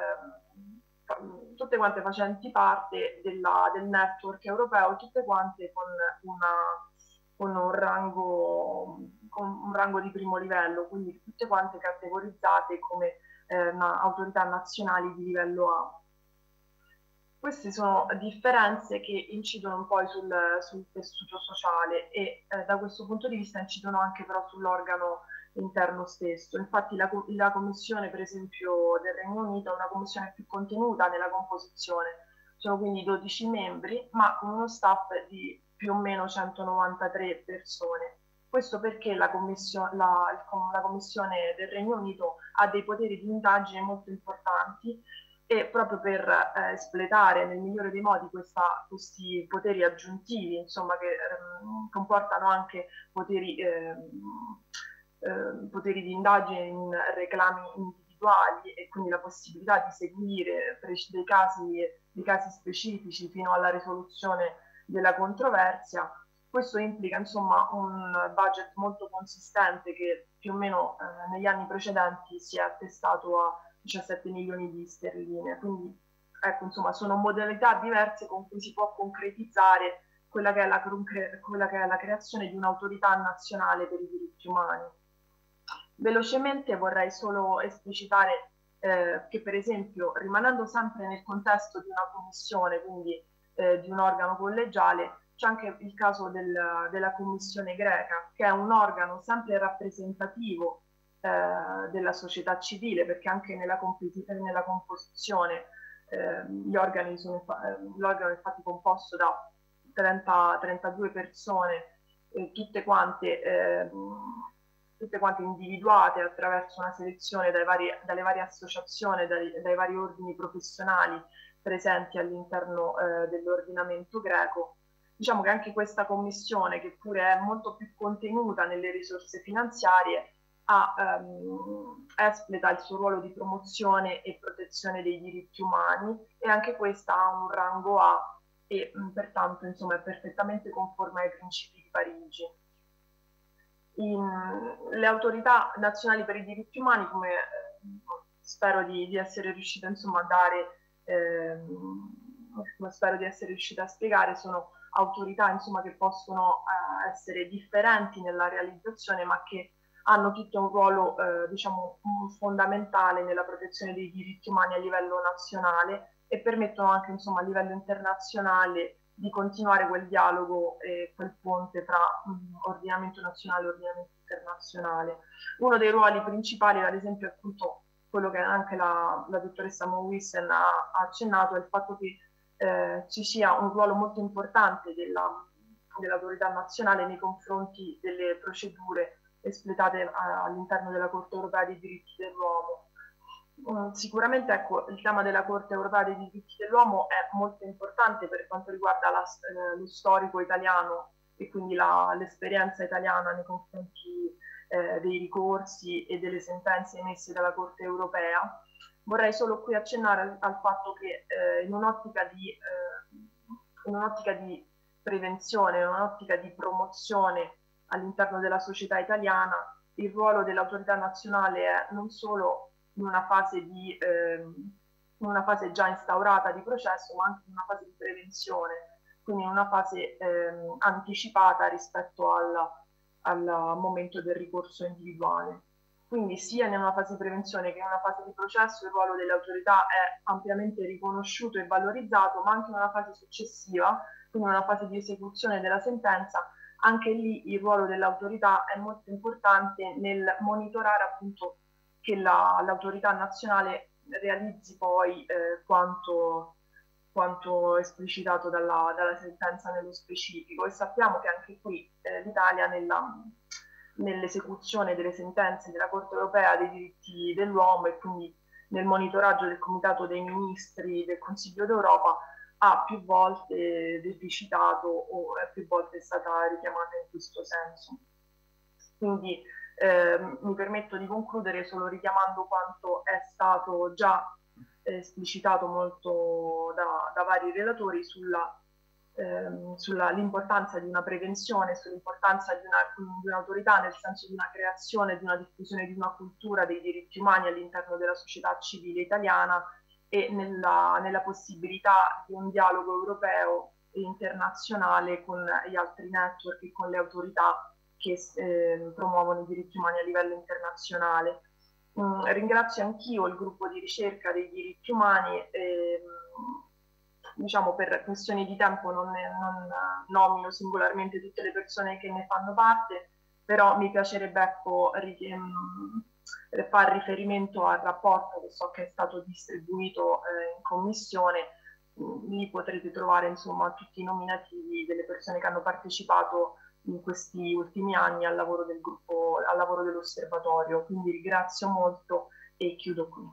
eh, tutte quante facenti parte della, del network europeo, tutte quante con una con un rango, con un rango di primo livello, quindi tutte quante categorizzate come eh, na- autorità nazionali di livello A. Queste sono differenze che incidono un po' sul, sul tessuto sociale e eh, da questo punto di vista incidono anche però sull'organo interno stesso. Infatti la, la commissione, per esempio, del Regno Unito è una commissione più contenuta nella composizione, sono quindi dodici membri, ma con uno staff di più o meno centonovantatré persone. Questo perché la, commission la, la Commissione del Regno Unito ha dei poteri di indagine molto importanti e proprio per eh, espletare nel migliore dei modi questa, questi poteri aggiuntivi, insomma, che ehm, comportano anche poteri, ehm, eh, poteri di indagine in reclami individuali e quindi la possibilità di seguire dei casi, dei casi specifici fino alla risoluzione della controversia. Questo implica insomma un budget molto consistente che più o meno eh, negli anni precedenti si è attestato a diciassette milioni di sterline, quindi ecco, insomma, sono modalità diverse con cui si può concretizzare quella che è la, quella che è la creazione di un'autorità nazionale per i diritti umani. Velocemente vorrei solo esplicitare eh, che per esempio, rimanendo sempre nel contesto di una commissione, quindi Eh, di un organo collegiale, c'è anche il caso del, della Commissione greca, che è un organo sempre rappresentativo eh, della società civile, perché anche nella, nella composizione eh, gli organi sono, l'organo è infatti composto da trenta, trentadue persone, eh, tutte quante eh, tutte quante individuate attraverso una selezione dai vari, dalle varie associazioni, dai, dai vari ordini professionali presenti all'interno eh, dell'ordinamento greco. Diciamo che anche questa commissione, che pure è molto più contenuta nelle risorse finanziarie, ha, ehm, espleta il suo ruolo di promozione e protezione dei diritti umani e anche questa ha un rango A e mh, pertanto insomma, è perfettamente conforme ai principi di Parigi. In, le autorità nazionali per i diritti umani, come eh, spero di, di essere riuscita insomma, a dare Eh, come spero di essere riuscita a spiegare, sono autorità insomma, che possono eh, essere differenti nella realizzazione, ma che hanno tutto un ruolo eh, diciamo, fondamentale nella protezione dei diritti umani a livello nazionale e permettono anche insomma, a livello internazionale di continuare quel dialogo e quel ponte tra mh, ordinamento nazionale e ordinamento internazionale. Uno dei ruoli principali, ad esempio, è appunto quello che anche la, la dottoressa Mowissen ha, ha accennato, è il fatto che eh, ci sia un ruolo molto importante della, dell'autorità nazionale nei confronti delle procedure espletate all'interno della Corte Europea dei diritti dell'uomo. Um, sicuramente ecco, il tema della Corte Europea dei diritti dell'uomo è molto importante per quanto riguarda la, eh, lo storico italiano e quindi l'esperienza italiana nei confronti Eh, dei ricorsi e delle sentenze emesse dalla Corte Europea. Vorrei solo qui accennare al, al fatto che eh, in un'ottica di, eh, in un'ottica di prevenzione, in un'ottica di promozione all'interno della società italiana, il ruolo dell'autorità nazionale è non solo in una fase di eh, in una fase già instaurata di processo, ma anche in una fase di prevenzione, quindi in una fase eh, anticipata rispetto alla al momento del ricorso individuale. Quindi sia in una fase di prevenzione che in una fase di processo il ruolo delle autorità è ampiamente riconosciuto e valorizzato, ma anche in una fase successiva quindi una fase di esecuzione della sentenza. Anche lì il ruolo dell'autorità è molto importante nel monitorare appunto che l'autorità nazionale realizzi poi eh, quanto, quanto esplicitato dalla, dalla sentenza nello specifico, e sappiamo che anche qui eh, l'Italia nell'esecuzione delle sentenze della Corte europea dei diritti dell'uomo e quindi nel monitoraggio del Comitato dei Ministri del Consiglio d'Europa ha più volte deficitato o è più volte stata richiamata in questo senso. Quindi eh, mi permetto di concludere solo richiamando quanto è stato già esplicitato molto da, da vari relatori sulla ehm, sull'importanza di una prevenzione, sull'importanza di, di un'autorità, nel senso di una creazione, di una diffusione di una cultura dei diritti umani all'interno della società civile italiana, e nella, nella possibilità di un dialogo europeo e internazionale con gli altri network e con le autorità che eh, promuovono i diritti umani a livello internazionale. Mm, ringrazio anch'io il gruppo di ricerca dei diritti umani, eh, diciamo per questioni di tempo non, ne, non nomino singolarmente tutte le persone che ne fanno parte, però mi piacerebbe ecco, fare riferimento al rapporto che so che è stato distribuito eh, in commissione. Lì potrete trovare insomma tutti i nominativi delle persone che hanno partecipato in questi ultimi anni al lavoro del gruppo, al lavoro dell'osservatorio. Quindi ringrazio molto e chiudo qui.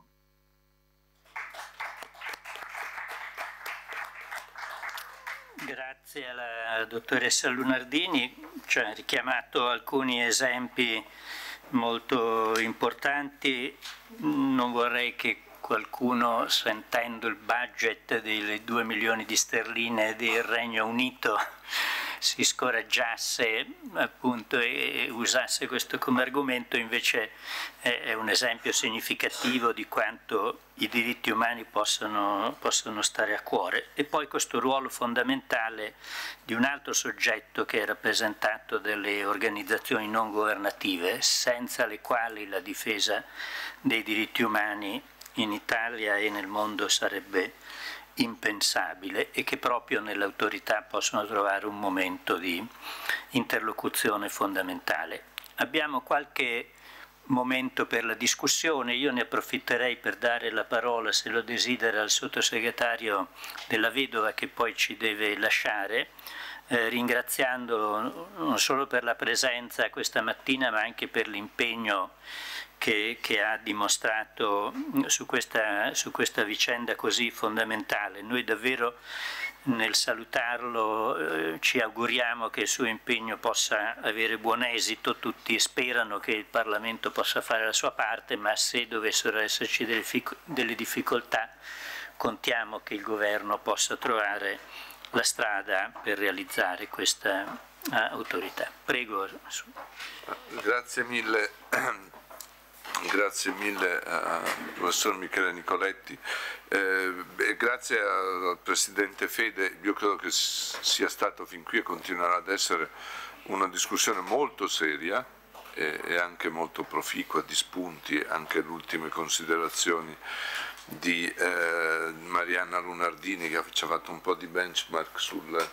Grazie alla dottoressa Lunardini, cioè ha richiamato alcuni esempi molto importanti. Non vorrei che qualcuno, sentendo il budget dei due milioni di sterline del Regno Unito, si scoraggiasse appunto e usasse questo come argomento. Invece è un esempio significativo di quanto i diritti umani possono, possono stare a cuore. E poi questo ruolo fondamentale di un altro soggetto che è rappresentato dalle organizzazioni non governative, senza le quali la difesa dei diritti umani in Italia e nel mondo sarebbe impensabile, e che proprio nell'autorità possono trovare un momento di interlocuzione fondamentale. Abbiamo qualche momento per la discussione. Io ne approfitterei per dare la parola, se lo desidera, al sottosegretario Della Vedova, che poi ci deve lasciare, eh, ringraziandolo non solo per la presenza questa mattina ma anche per l'impegno Che, che ha dimostrato su questa, su questa vicenda così fondamentale. Noi davvero nel salutarlo eh, ci auguriamo che il suo impegno possa avere buon esito. Tutti sperano che il Parlamento possa fare la sua parte, ma se dovessero esserci delle, delle difficoltà contiamo che il governo possa trovare la strada per realizzare questa uh, autorità. Prego. Grazie mille. Grazie mille al professor Michele Nicoletti, eh, e grazie al Presidente Fede. Io credo che sia stato fin qui e continuerà ad essere una discussione molto seria e, e anche molto proficua, di spunti, anche le ultime considerazioni di eh, Marianna Lunardini, che ci ha fatto un po' di benchmark sul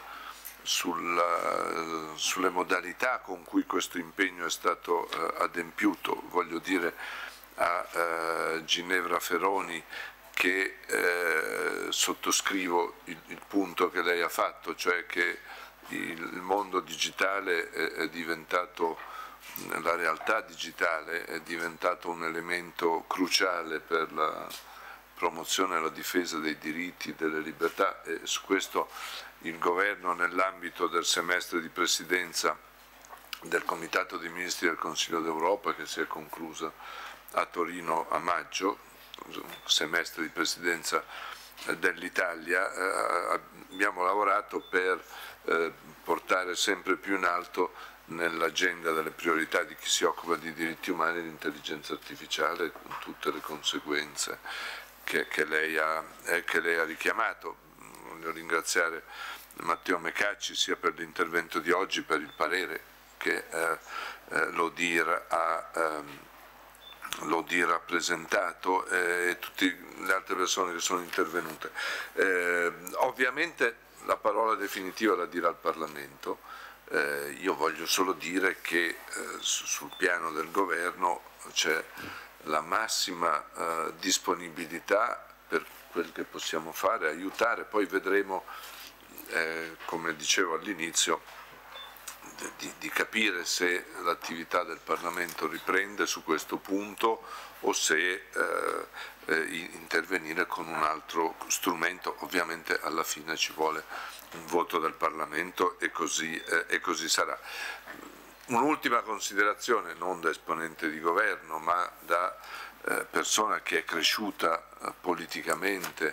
Sulla, sulle modalità con cui questo impegno è stato eh, adempiuto. Voglio dire a eh, Ginevra Feroni che eh, sottoscrivo il, il punto che lei ha fatto, cioè che il, il mondo digitale è, è diventato, la realtà digitale è diventato un elemento cruciale per la promozione e la difesa dei diritti e delle libertà, e su questo il Governo, nell'ambito del semestre di presidenza del Comitato dei Ministri del Consiglio d'Europa, che si è conclusa a Torino a maggio, semestre di presidenza dell'Italia, eh, abbiamo lavorato per eh, portare sempre più in alto nell'agenda delle priorità di chi si occupa di diritti umani l'intelligenza artificiale, con tutte le conseguenze che, che, lei, ha, eh, che lei ha richiamato. Voglio ringraziare Matteo Mecacci sia per l'intervento di oggi, per il parere che eh, eh, l'Odir ha, ehm, l'Odir ha presentato, eh, e tutte le altre persone che sono intervenute. Eh, ovviamente la parola definitiva la dirà il Parlamento. Eh, io voglio solo dire che eh, sul piano del governo c'è la massima eh, disponibilità per quel che possiamo fare, aiutare, poi vedremo, eh, come dicevo all'inizio, di, di capire se l'attività del Parlamento riprende su questo punto o se eh, eh, intervenire con un altro strumento. Ovviamente alla fine ci vuole un voto del Parlamento e così, eh, e così sarà. Un'ultima considerazione, non da esponente di governo, ma da eh, persona che è cresciuta eh, politicamente,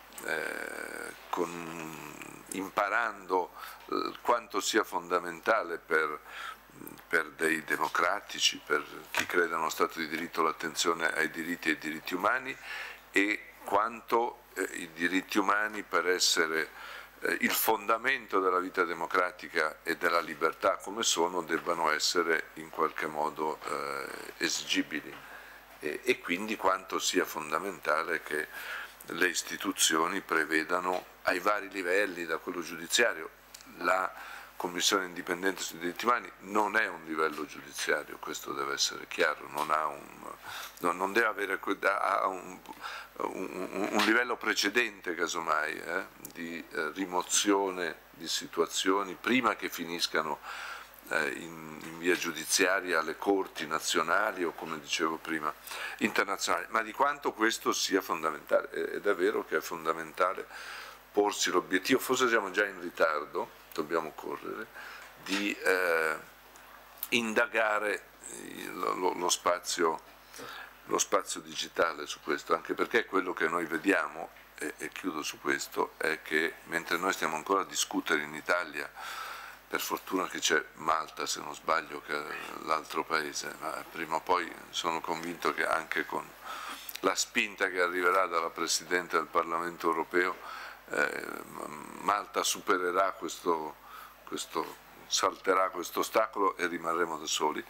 eh, con, imparando eh, quanto sia fondamentale per, per dei democratici, per chi crede nello Stato di diritto, l'attenzione ai diritti e ai diritti umani, e quanto eh, i diritti umani, per essere il fondamento della vita democratica e della libertà come sono, debbano essere in qualche modo eh, esigibili, e, e quindi quanto sia fondamentale che le istituzioni prevedano ai vari livelli, da quello giudiziario. La Commissione indipendente sui diritti umani non è un livello giudiziario, questo deve essere chiaro, non, ha un, non deve avere ha un, un, un livello precedente, casomai, eh, di eh, rimozione di situazioni prima che finiscano eh, in, in via giudiziaria alle corti nazionali o, come dicevo prima, internazionali, ma di quanto questo sia fondamentale. Ed è vero che è fondamentale porsi l'obiettivo, forse siamo già in ritardo, dobbiamo correre, di eh, indagare lo, lo, spazio, lo spazio digitale su questo, anche perché quello che noi vediamo, e, e chiudo su questo, è che mentre noi stiamo ancora a discutere in Italia, per fortuna che c'è Malta, se non sbaglio, che è l'altro paese, ma prima o poi sono convinto che anche con la spinta che arriverà dalla Presidente del Parlamento europeo, Eh, Malta supererà questo, questo, salterà questo ostacolo e rimarremo da soli,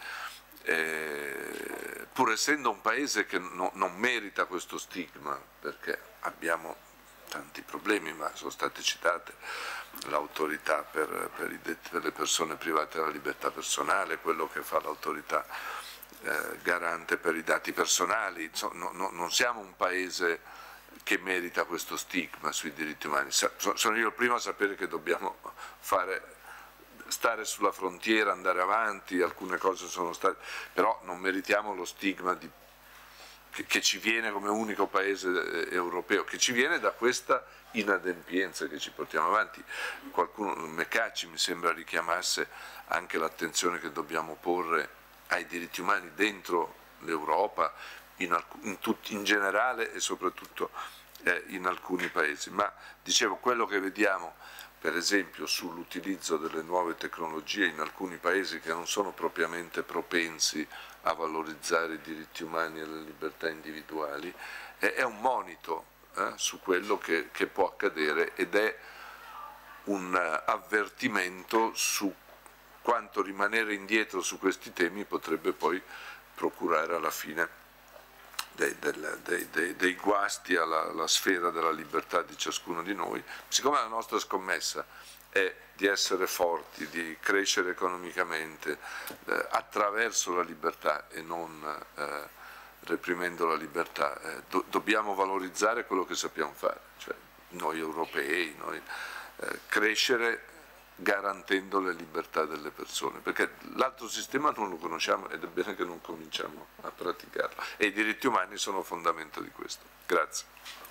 eh, pur essendo un paese che no, non merita questo stigma, perché abbiamo tanti problemi, ma sono state citate l'autorità per, per, per le persone private della libertà personale, quello che fa l'autorità eh, garante per i dati personali. Insomma, no, no, non siamo un paese che merita questo stigma sui diritti umani. Sono io il primo a sapere che dobbiamo fare, stare sulla frontiera, andare avanti, alcune cose sono state, però non meritiamo lo stigma di, che, che ci viene come unico paese europeo, che ci viene da questa inadempienza che ci portiamo avanti. Qualcuno, Mecacci mi sembra, richiamasse anche l'attenzione che dobbiamo porre ai diritti umani dentro l'Europa, In, in, tutti, in generale e soprattutto eh, in alcuni paesi. Ma dicevo, quello che vediamo per esempio sull'utilizzo delle nuove tecnologie in alcuni paesi che non sono propriamente propensi a valorizzare i diritti umani e le libertà individuali, è, è un monito eh, su quello che, che può accadere, ed è un uh, avvertimento su quanto rimanere indietro su questi temi potrebbe poi procurare alla fine Dei, dei, dei, dei guasti alla, alla sfera della libertà di ciascuno di noi. Siccome la nostra scommessa è di essere forti, di crescere economicamente eh, attraverso la libertà e non eh, reprimendo la libertà, eh, do, dobbiamo valorizzare quello che sappiamo fare, cioè noi europei, noi eh, crescere garantendo le libertà delle persone, perché l'altro sistema non lo conosciamo ed è bene che non cominciamo a praticarlo, e i diritti umani sono fondamento di questo. Grazie.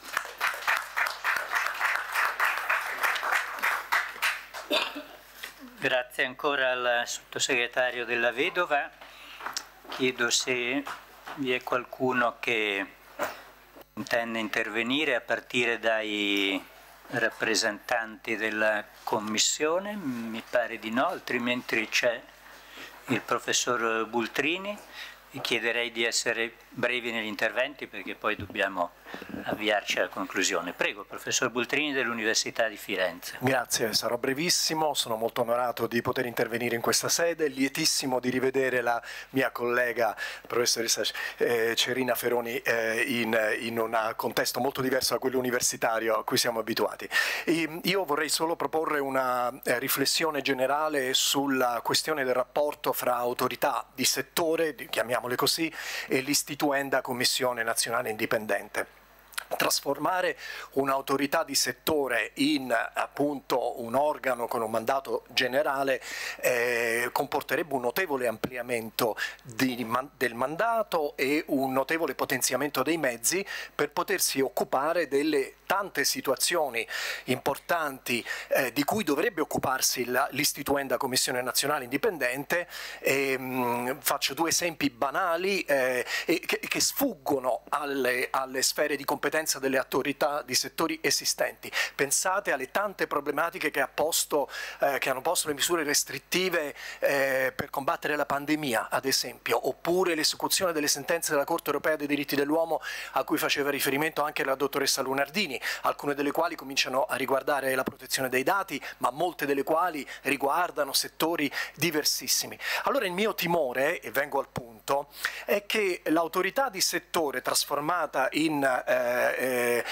Grazie ancora al sottosegretario Della Vedova. Chiedo se vi è qualcuno che intende intervenire a partire dai rappresentanti della Commissione. Mi pare di no, altrimenti c'è il professor Bultrini chiederei di essere brevi negli interventi perché poi dobbiamo avviarci alla conclusione. Prego, professor Bultrini dell'Università di Firenze. Grazie, sarò brevissimo, sono molto onorato di poter intervenire in questa sede, lietissimo di rivedere la mia collega professoressa eh, Cerina Feroni eh, in, in un contesto molto diverso da quello universitario a cui siamo abituati. E io vorrei solo proporre una eh, riflessione generale sulla questione del rapporto fra autorità di settore, chiamiamole così, e l'istituenda Commissione Nazionale Indipendente. Trasformare un'autorità di settore in appunto un organo con un mandato generale eh, comporterebbe un notevole ampliamento di, man, del mandato e un notevole potenziamento dei mezzi per potersi occupare delle tante situazioni importanti eh, di cui dovrebbe occuparsi l'istituenda Commissione Nazionale Indipendente. E, mh, faccio due esempi banali eh, e, che, che sfuggono alle, alle sfere di competenza delle autorità di settori esistenti. Pensate alle tante problematiche che, ha posto, eh, che hanno posto le misure restrittive eh, per combattere la pandemia, ad esempio, oppure l'esecuzione delle sentenze della Corte Europea dei diritti dell'uomo a cui faceva riferimento anche la dottoressa Lunardini, alcune delle quali cominciano a riguardare la protezione dei dati, ma molte delle quali riguardano settori diversissimi. Allora il mio timore, e vengo al punto, è che l'autorità di settore trasformata in eh, eh,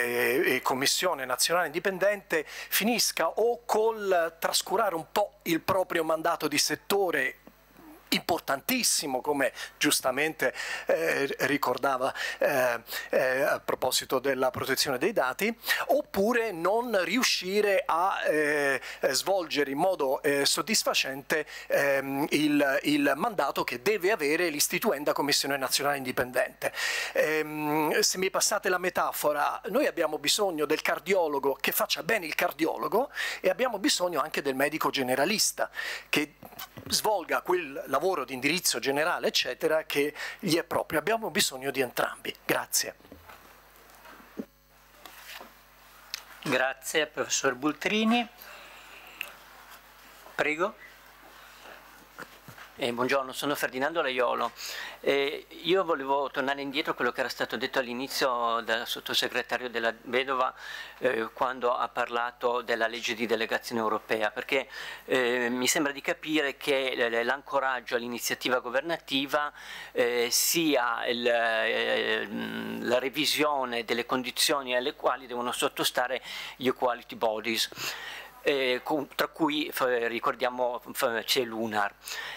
eh, Commissione Nazionale Indipendente finisca o col trascurare un po' il proprio mandato di settore, importantissimo, come giustamente eh, ricordava eh, eh, a proposito della protezione dei dati, oppure non riuscire a eh, svolgere in modo eh, soddisfacente eh, il, il mandato che deve avere l'istituenda Commissione Nazionale Indipendente. Eh, se mi passate la metafora, noi abbiamo bisogno del cardiologo che faccia bene il cardiologo e abbiamo bisogno anche del medico generalista che svolga quel lavoro di indirizzo generale, eccetera, che gli è proprio. Abbiamo bisogno di entrambi. Grazie. Grazie, professor Bultrini. Prego. Eh, buongiorno, sono Ferdinando Laiolo. Eh, io volevo tornare indietro a quello che era stato detto all'inizio dal sottosegretario Della Vedova eh, quando ha parlato della legge di delegazione europea, perché eh, mi sembra di capire che l'ancoraggio all'iniziativa governativa eh, sia il, eh, la revisione delle condizioni alle quali devono sottostare gli equality bodies, eh, tra cui ricordiamo c'è l'UNAR.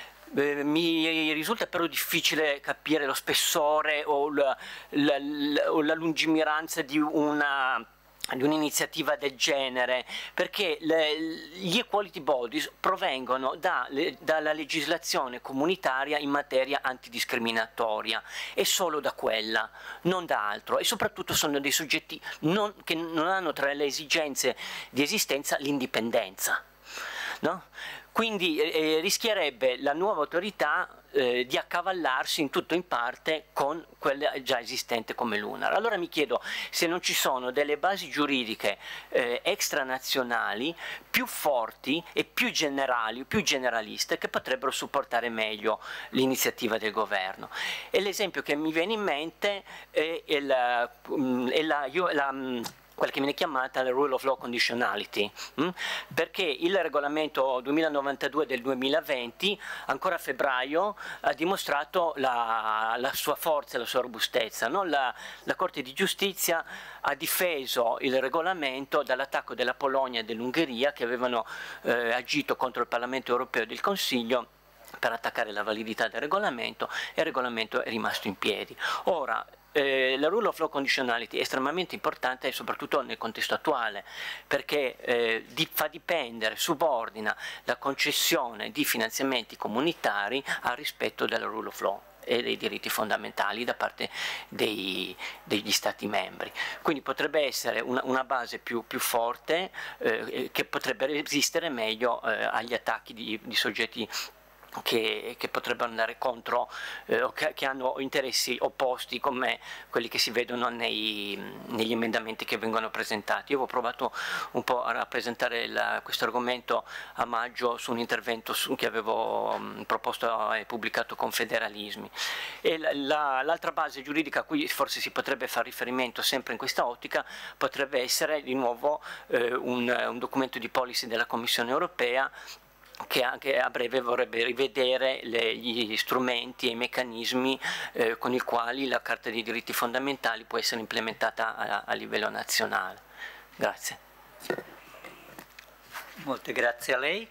Eh, mi risulta però difficile capire lo spessore o la, la, la, o la lungimiranza di una di un'iniziativa del genere, perché le, gli equality bodies provengono da, le, dalla legislazione comunitaria in materia antidiscriminatoria e solo da quella, non da altro, e soprattutto sono dei soggetti non, che non hanno tra le esigenze di esistenza l'indipendenza, no? Quindi eh, rischierebbe la nuova autorità eh, di accavallarsi in tutto o in parte con quella già esistente come l'UNAR. Allora mi chiedo se non ci sono delle basi giuridiche eh, extranazionali più forti e più generali, più generaliste, che potrebbero supportare meglio l'iniziativa del governo. E l'esempio che mi viene in mente è, è la... È la, io, la quella che viene chiamata la rule of law conditionality, mh? perché il regolamento duemilanovantadue del duemilaventi, ancora a febbraio, ha dimostrato la, la sua forza e la sua robustezza, no? la, la Corte di Giustizia ha difeso il regolamento dall'attacco della Polonia e dell'Ungheria, che avevano eh, agito contro il Parlamento europeo e il Consiglio per attaccare la validità del regolamento, e il regolamento è rimasto in piedi. Ora, Eh, la rule of law conditionality è estremamente importante soprattutto nel contesto attuale, perché eh, di, fa dipendere, subordina la concessione di finanziamenti comunitari al rispetto della rule of law e dei diritti fondamentali da parte dei, degli Stati membri. Quindi potrebbe essere una, una base più, più forte eh, che potrebbe resistere meglio eh, agli attacchi di, di soggetti Che, che potrebbero andare contro eh, o che, che hanno interessi opposti come quelli che si vedono nei, negli emendamenti che vengono presentati. Io ho provato un po' a rappresentare la, questo argomento a maggio su un intervento su, che avevo mh, proposto e pubblicato con Federalismi. E la, l'altra base giuridica a cui forse si potrebbe fare riferimento sempre in questa ottica potrebbe essere di nuovo eh, un, un documento di policy della Commissione europea che anche a breve vorrebbe rivedere le, gli strumenti e i meccanismi eh, con i quali la Carta dei diritti fondamentali può essere implementata a, a livello nazionale. Grazie. Molte grazie a lei.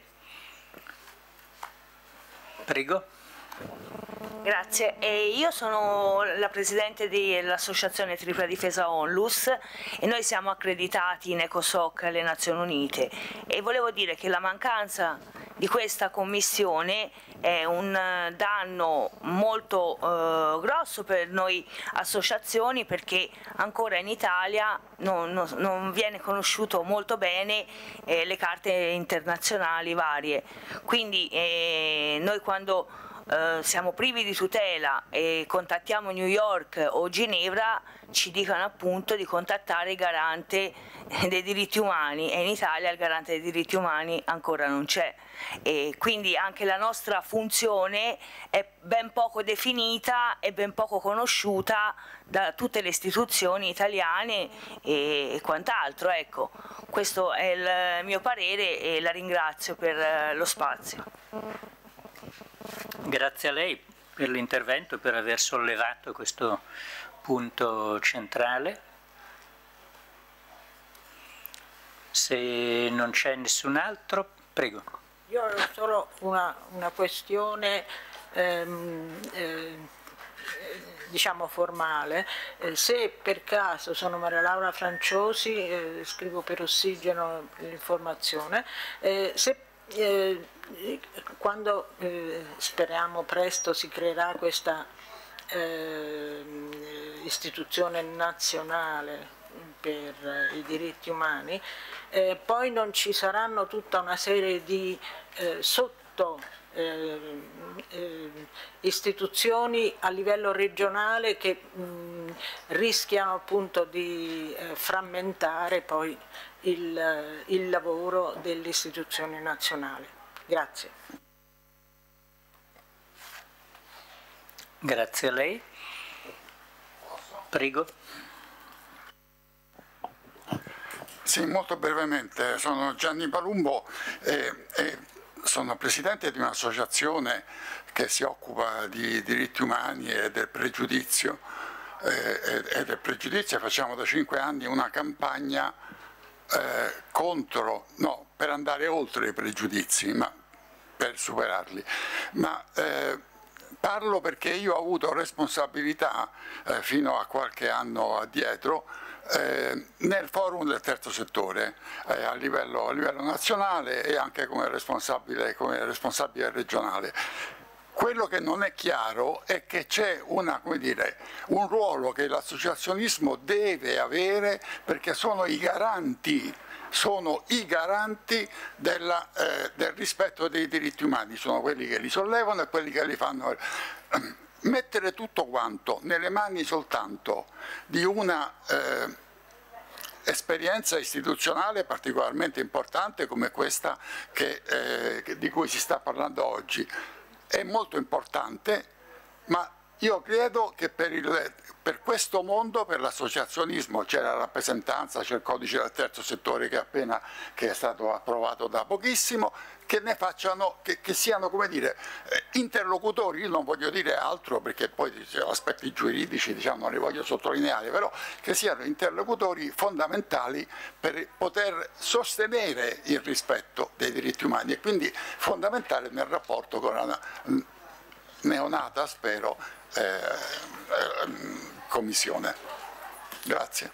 Prego. Grazie, e io sono la presidente dell'associazione Tripla Difesa Onlus e noi siamo accreditati in ECOSOC alle Nazioni Unite e volevo dire che la mancanza di questa commissione è un danno molto eh, grosso per noi associazioni, perché ancora in Italia non, non, non viene conosciuto molto bene eh, le carte internazionali varie, quindi eh, noi quando Uh, siamo privi di tutela e contattiamo New York o Ginevra, ci dicono appunto di contattare il garante dei diritti umani, e in Italia il garante dei diritti umani ancora non c'è, e quindi anche la nostra funzione è ben poco definita e ben poco conosciuta da tutte le istituzioni italiane e quant'altro. Ecco, questo è il mio parere e la ringrazio per lo spazio. Grazie a lei per l'intervento e per aver sollevato questo punto centrale. Se non c'è nessun altro, prego. Io ho solo una, una questione ehm, eh, diciamo formale. Eh, se per caso sono Maria Laura Franciosi, eh, scrivo per Ossigeno l'informazione, eh, se eh, quando eh, speriamo presto si creerà questa eh, istituzione nazionale per eh, i diritti umani, eh, poi non ci saranno tutta una serie di eh, sotto eh, eh, istituzioni a livello regionale che mh, rischiano appunto di eh, frammentare poi il, il lavoro delle istituzioni nazionali. Grazie. Grazie a lei. Prego. Sì, molto brevemente. Sono Gianni Palumbo e, e sono presidente di un'associazione che si occupa di diritti umani e del pregiudizio. Eh, e, e del pregiudizio facciamo da cinque anni una campagna eh, contro, no, per andare oltre i pregiudizi, ma per superarli. Ma eh, parlo perché io ho avuto responsabilità eh, fino a qualche anno addietro eh, nel forum del terzo settore eh, a, livello, a livello nazionale e anche come responsabile, come responsabile regionale. Quello che non è chiaro è che c'è una, come dire, un ruolo che l'associazionismo deve avere, perché sono i garanti sono i garanti della, eh, del rispetto dei diritti umani, sono quelli che li sollevano e quelli che li fanno. Mettere tutto quanto nelle mani soltanto di una eh, esperienza istituzionale particolarmente importante come questa che, eh, di cui si sta parlando oggi è molto importante, ma io credo che per, il, per questo mondo, per l'associazionismo, c'è la rappresentanza, c'è il codice del terzo settore che, appena, che è stato approvato da pochissimo, che ne facciano, che, che siano, come dire, interlocutori. Io non voglio dire altro perché poi aspetti giuridici, diciamo, non li voglio sottolineare, però che siano interlocutori fondamentali per poter sostenere il rispetto dei diritti umani e quindi fondamentale nel rapporto con la neonata, spero, eh, eh, commissione. Grazie.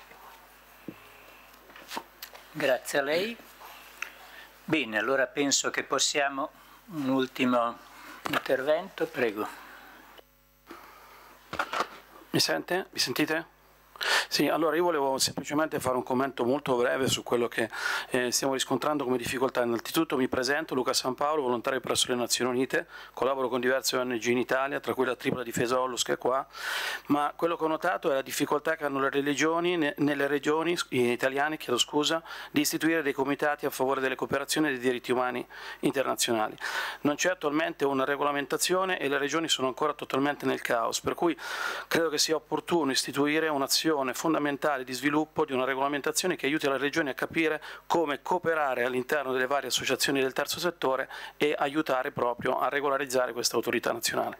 Grazie a lei. Bene, allora penso che possiamo un ultimo intervento, prego. Mi sente? Mi sentite? Sì, allora io volevo semplicemente fare un commento molto breve su quello che eh, stiamo riscontrando come difficoltà. Innanzitutto mi presento, Luca San Paolo, volontario presso le Nazioni Unite, collaboro con diverse O N G in Italia, tra cui la Tripla Difesa Onlus che è qua, ma quello che ho notato è la difficoltà che hanno le religioni, ne, nelle regioni italiane, chiedo scusa, di istituire dei comitati a favore delle cooperazioni e dei diritti umani internazionali. Non c'è attualmente una regolamentazione e le regioni sono ancora totalmente nel caos, per cui credo che sia opportuno istituire un'azione fondamentale di sviluppo di una regolamentazione che aiuti le regioni a capire come cooperare all'interno delle varie associazioni del terzo settore e aiutare proprio a regolarizzare questa autorità nazionale.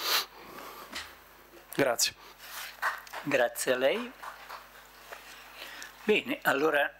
Grazie. Grazie a lei. Bene, allora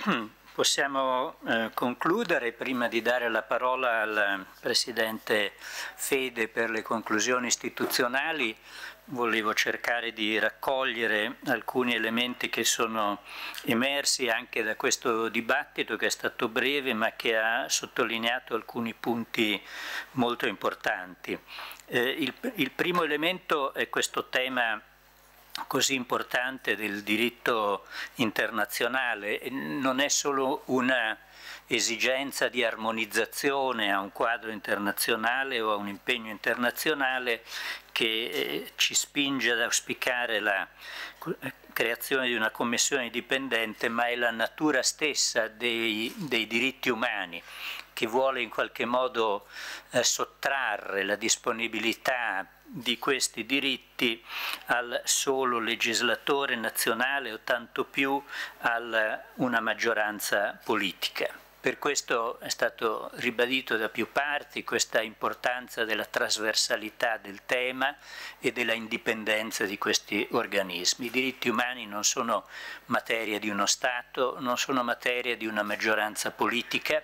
possiamo eh, concludere prima di dare la parola al Presidente Fede per le conclusioni istituzionali. Volevo cercare di raccogliere alcuni elementi che sono emersi anche da questo dibattito, che è stato breve ma che ha sottolineato alcuni punti molto importanti. Eh, il, il primo elemento è questo tema così importante del diritto internazionale. Non è solo una esigenza di armonizzazione a un quadro internazionale o a un impegno internazionale che eh, ci spinge ad auspicare la creazione di una commissione indipendente, ma è la natura stessa dei, dei diritti umani che vuole in qualche modo eh, sottrarre la disponibilità di questi diritti al solo legislatore nazionale o tanto più a una maggioranza politica. Per questo è stato ribadito da più parti questa importanza della trasversalità del tema e della indipendenza di questi organismi. I diritti umani non sono materia di uno Stato, non sono materia di una maggioranza politica,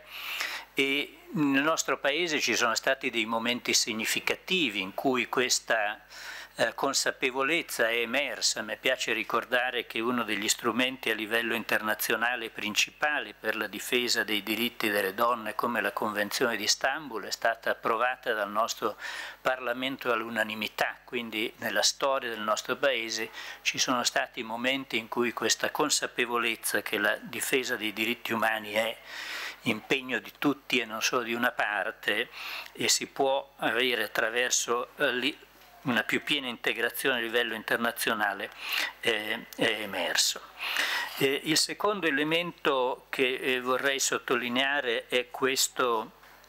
e nel nostro Paese ci sono stati dei momenti significativi in cui questa eh, consapevolezza è emersa. Mi piace ricordare che uno degli strumenti a livello internazionale principali per la difesa dei diritti delle donne, come la Convenzione di Istanbul, è stata approvata dal nostro Parlamento all'unanimità, quindi nella storia del nostro Paese ci sono stati momenti in cui questa consapevolezza che la difesa dei diritti umani è impegno di tutti e non solo di una parte, e si può avere attraverso eh, una più piena integrazione a livello internazionale, eh, è emerso. Eh, il secondo elemento che eh, vorrei sottolineare è questo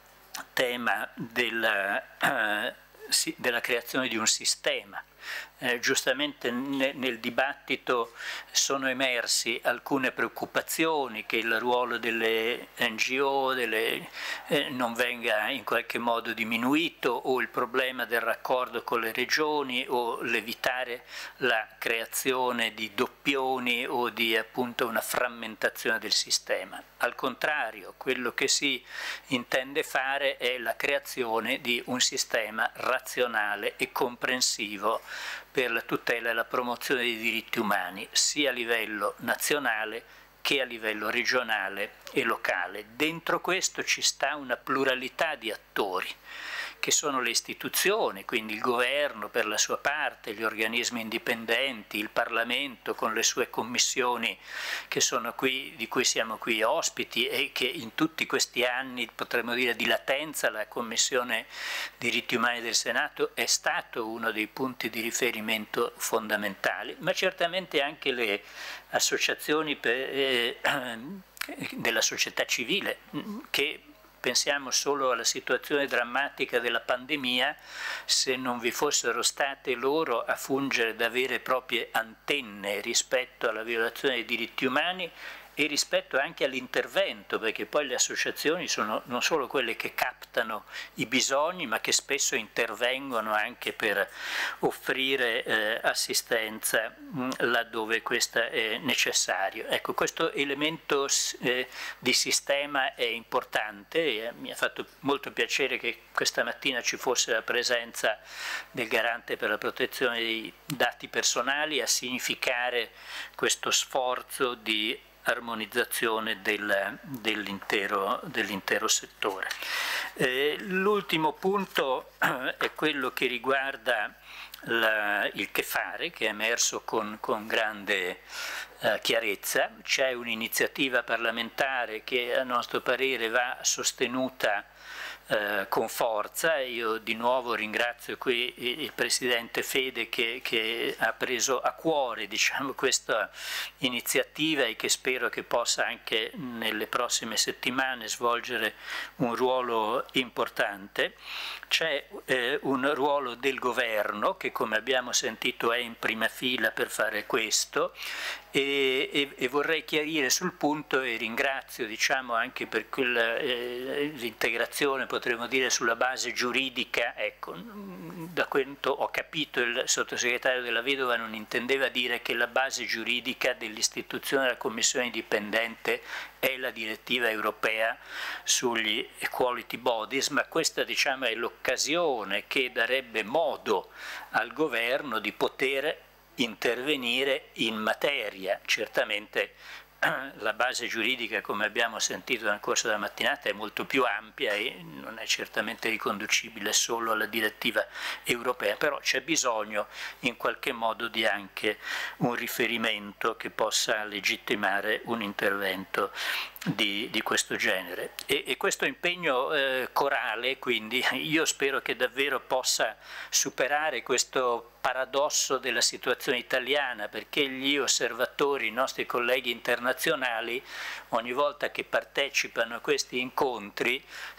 tema della, eh, si, della creazione di un sistema. Eh, giustamente ne, nel dibattito sono emersi alcune preoccupazioni che il ruolo delle N G O delle, eh, non venga in qualche modo diminuito, o il problema del raccordo con le regioni, o l'evitare la creazione di doppioni o di appunto una frammentazione del sistema. Al contrario, quello che si intende fare è la creazione di un sistema razionale e comprensivo per la tutela e la promozione dei diritti umani, sia a livello nazionale che a livello regionale e locale. Dentro questo ci sta una pluralità di attori, che sono le istituzioni, quindi il governo per la sua parte, gli organismi indipendenti, il Parlamento con le sue commissioni che sono qui, di cui siamo qui ospiti, e che in tutti questi anni, potremmo dire di latenza, la Commissione Diritti Umani del Senato è stato uno dei punti di riferimento fondamentali, ma certamente anche le associazioni per, eh, della società civile, che pensiamo solo alla situazione drammatica della pandemia, se non vi fossero state loro a fungere da vere e proprie antenne rispetto alla violazione dei diritti umani e rispetto anche all'intervento, perché poi le associazioni sono non solo quelle che captano i bisogni, ma che spesso intervengono anche per offrire eh, assistenza mh, laddove questa è necessario. Ecco, questo elemento eh, di sistema è importante, e mi ha fatto molto piacere che questa mattina ci fosse la presenza del Garante per la protezione dei dati personali a significare questo sforzo di armonizzazione del, dell'intero, dell'intero settore. Eh, l'ultimo punto eh, è quello che riguarda la, il che fare, che è emerso con, con grande eh, chiarezza. C'è un'iniziativa parlamentare che a nostro parere va sostenuta Eh, con forza. Io di nuovo ringrazio qui il Presidente Fede che, che ha preso a cuore, diciamo, questa iniziativa e che spero che possa anche nelle prossime settimane svolgere un ruolo importante. C'è eh, un ruolo del governo che, come abbiamo sentito, è in prima fila per fare questo e, e, e vorrei chiarire sul punto e ringrazio, diciamo, anche per eh, l'integrazione, potremmo dire, sulla base giuridica. Ecco, da quanto ho capito il sottosegretario Della Vedova non intendeva dire che la base giuridica dell'istituzione della commissione indipendente è la direttiva europea sugli equality bodies, ma questa, diciamo, è l'occasione che darebbe modo al governo di poter intervenire in materia. Certamente la base giuridica, come abbiamo sentito nel corso della mattinata, è molto più ampia e non è certamente riconducibile solo alla direttiva europea, però c'è bisogno in qualche modo di anche un riferimento che possa legittimare un intervento di, di questo genere. E, e questo impegno eh, corale, quindi, io spero che davvero possa superare questo paradosso della situazione italiana, perché gli osservatori, i nostri colleghi internazionali, ogni volta che partecipano a questi incontri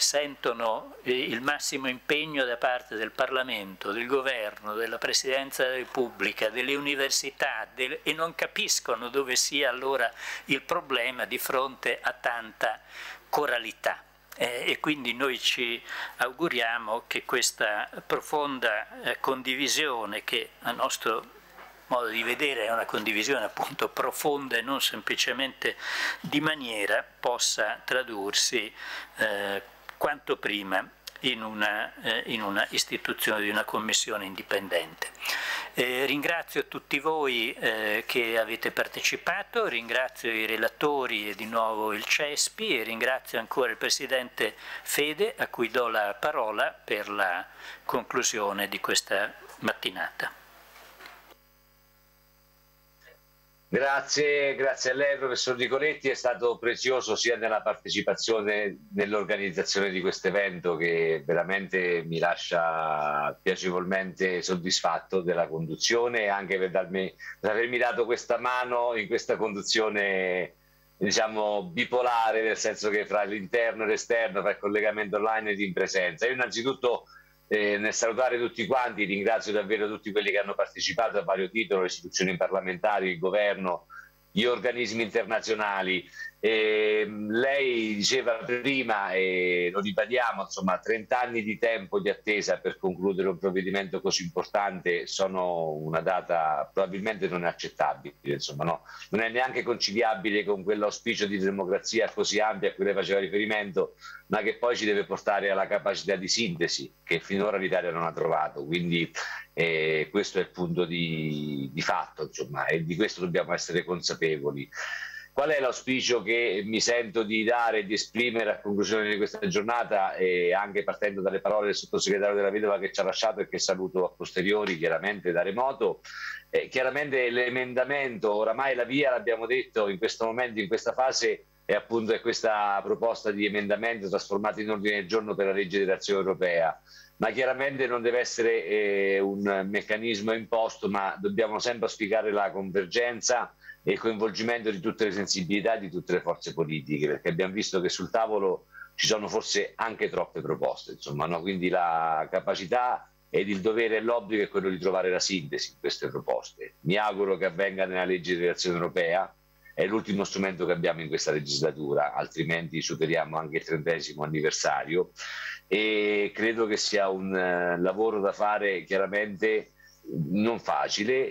sentono il massimo impegno da parte del Parlamento, del Governo, della Presidenza della Repubblica, delle università, del, e non capiscono dove sia allora il problema di fronte a tanta coralità. Eh, e quindi noi ci auguriamo che questa profonda eh, condivisione, che a nostro modo di vedere è una condivisione appunto profonda e non semplicemente di maniera, possa tradursi eh, quanto prima in una, eh, in una istituzione di una commissione indipendente. Eh, ringrazio tutti voi eh, che avete partecipato, ringrazio i relatori e di nuovo il CESPI e ringrazio ancora il Presidente Fede, a cui do la parola per la conclusione di questa mattinata. Grazie, grazie a lei professor Nicoletti, è stato prezioso sia nella partecipazione nell'organizzazione di questo evento, che veramente mi lascia piacevolmente soddisfatto della conduzione, e anche per, darmi, per avermi dato questa mano in questa conduzione, diciamo, bipolare, nel senso che fra l'interno e l'esterno, fra il collegamento online ed in presenza. Io innanzitutto Eh, nel salutare tutti quanti ringrazio davvero tutti quelli che hanno partecipato a vario titolo, le istituzioni parlamentari, il governo, gli organismi internazionali. Eh, lei diceva prima, e lo ribadiamo, insomma, trenta anni di tempo di attesa per concludere un provvedimento così importante sono una data probabilmente non è accettabile, insomma, no? Non è neanche conciliabile con quell'auspicio di democrazia così ampia a cui lei faceva riferimento, ma che poi ci deve portare alla capacità di sintesi che finora l'Italia non ha trovato. Quindi eh, questo è il punto di, di fatto, insomma, e di questo dobbiamo essere consapevoli. Qual è l'auspicio che mi sento di dare e di esprimere a conclusione di questa giornata, e anche partendo dalle parole del sottosegretario Della Vedova che ci ha lasciato e che saluto a posteriori, chiaramente da remoto? Eh, chiaramente l'emendamento, oramai la via, l'abbiamo detto, in questo momento, in questa fase, è appunto è questa proposta di emendamento trasformata in ordine del giorno per la legge dell'azione europea. Ma chiaramente non deve essere eh, un meccanismo imposto, ma dobbiamo sempre auspicare la convergenza e il coinvolgimento di tutte le sensibilità di tutte le forze politiche, perché abbiamo visto che sul tavolo ci sono forse anche troppe proposte, insomma, no? Quindi la capacità ed il dovere e l'obbligo è quello di trovare la sintesi in queste proposte. Mi auguro che avvenga nella legge di delegazione europea, è l'ultimo strumento che abbiamo in questa legislatura, altrimenti superiamo anche il trentesimo anniversario, e credo che sia un uh, lavoro da fare chiaramente non facile,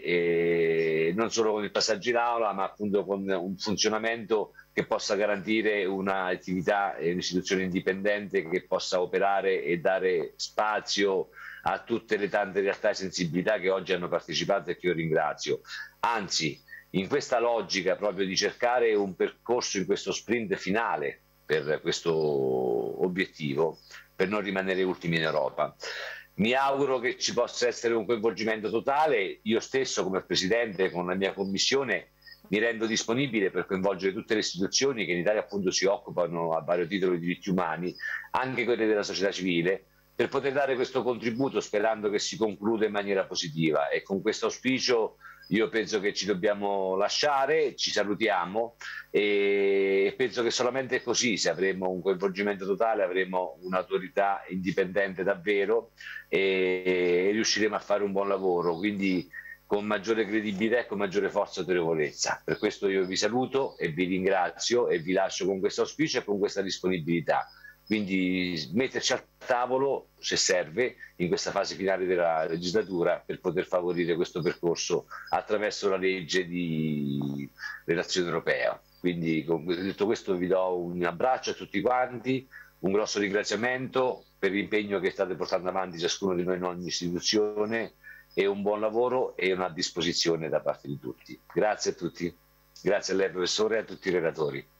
e non solo con il passaggio in aula, ma appunto con un funzionamento che possa garantire un'attività e un'istituzione indipendente che possa operare e dare spazio a tutte le tante realtà e sensibilità che oggi hanno partecipato e che io ringrazio. Anzi, in questa logica proprio di cercare un percorso in questo sprint finale per questo obiettivo, per non rimanere ultimi in Europa. Mi auguro che ci possa essere un coinvolgimento totale. Io stesso come Presidente, con la mia Commissione, mi rendo disponibile per coinvolgere tutte le istituzioni che in Italia appunto si occupano a vario titolo di diritti umani, anche quelle della società civile, per poter dare questo contributo sperando che si concluda in maniera positiva. E con questo auspicio io penso che ci dobbiamo lasciare, ci salutiamo e penso che solamente così, se avremo un coinvolgimento totale, avremo un'autorità indipendente davvero e riusciremo a fare un buon lavoro, quindi con maggiore credibilità e con maggiore forza e autorevolezza. Per questo io vi saluto e vi ringrazio e vi lascio con questo auspicio e con questa disponibilità. Quindi metterci al tavolo, se serve, in questa fase finale della legislatura per poter favorire questo percorso attraverso la legge di relazione europea. Quindi con detto questo vi do un abbraccio a tutti quanti, un grosso ringraziamento per l'impegno che state portando avanti ciascuno di noi in ogni istituzione e un buon lavoro e una disposizione da parte di tutti. Grazie a tutti, grazie a lei professore e a tutti i relatori.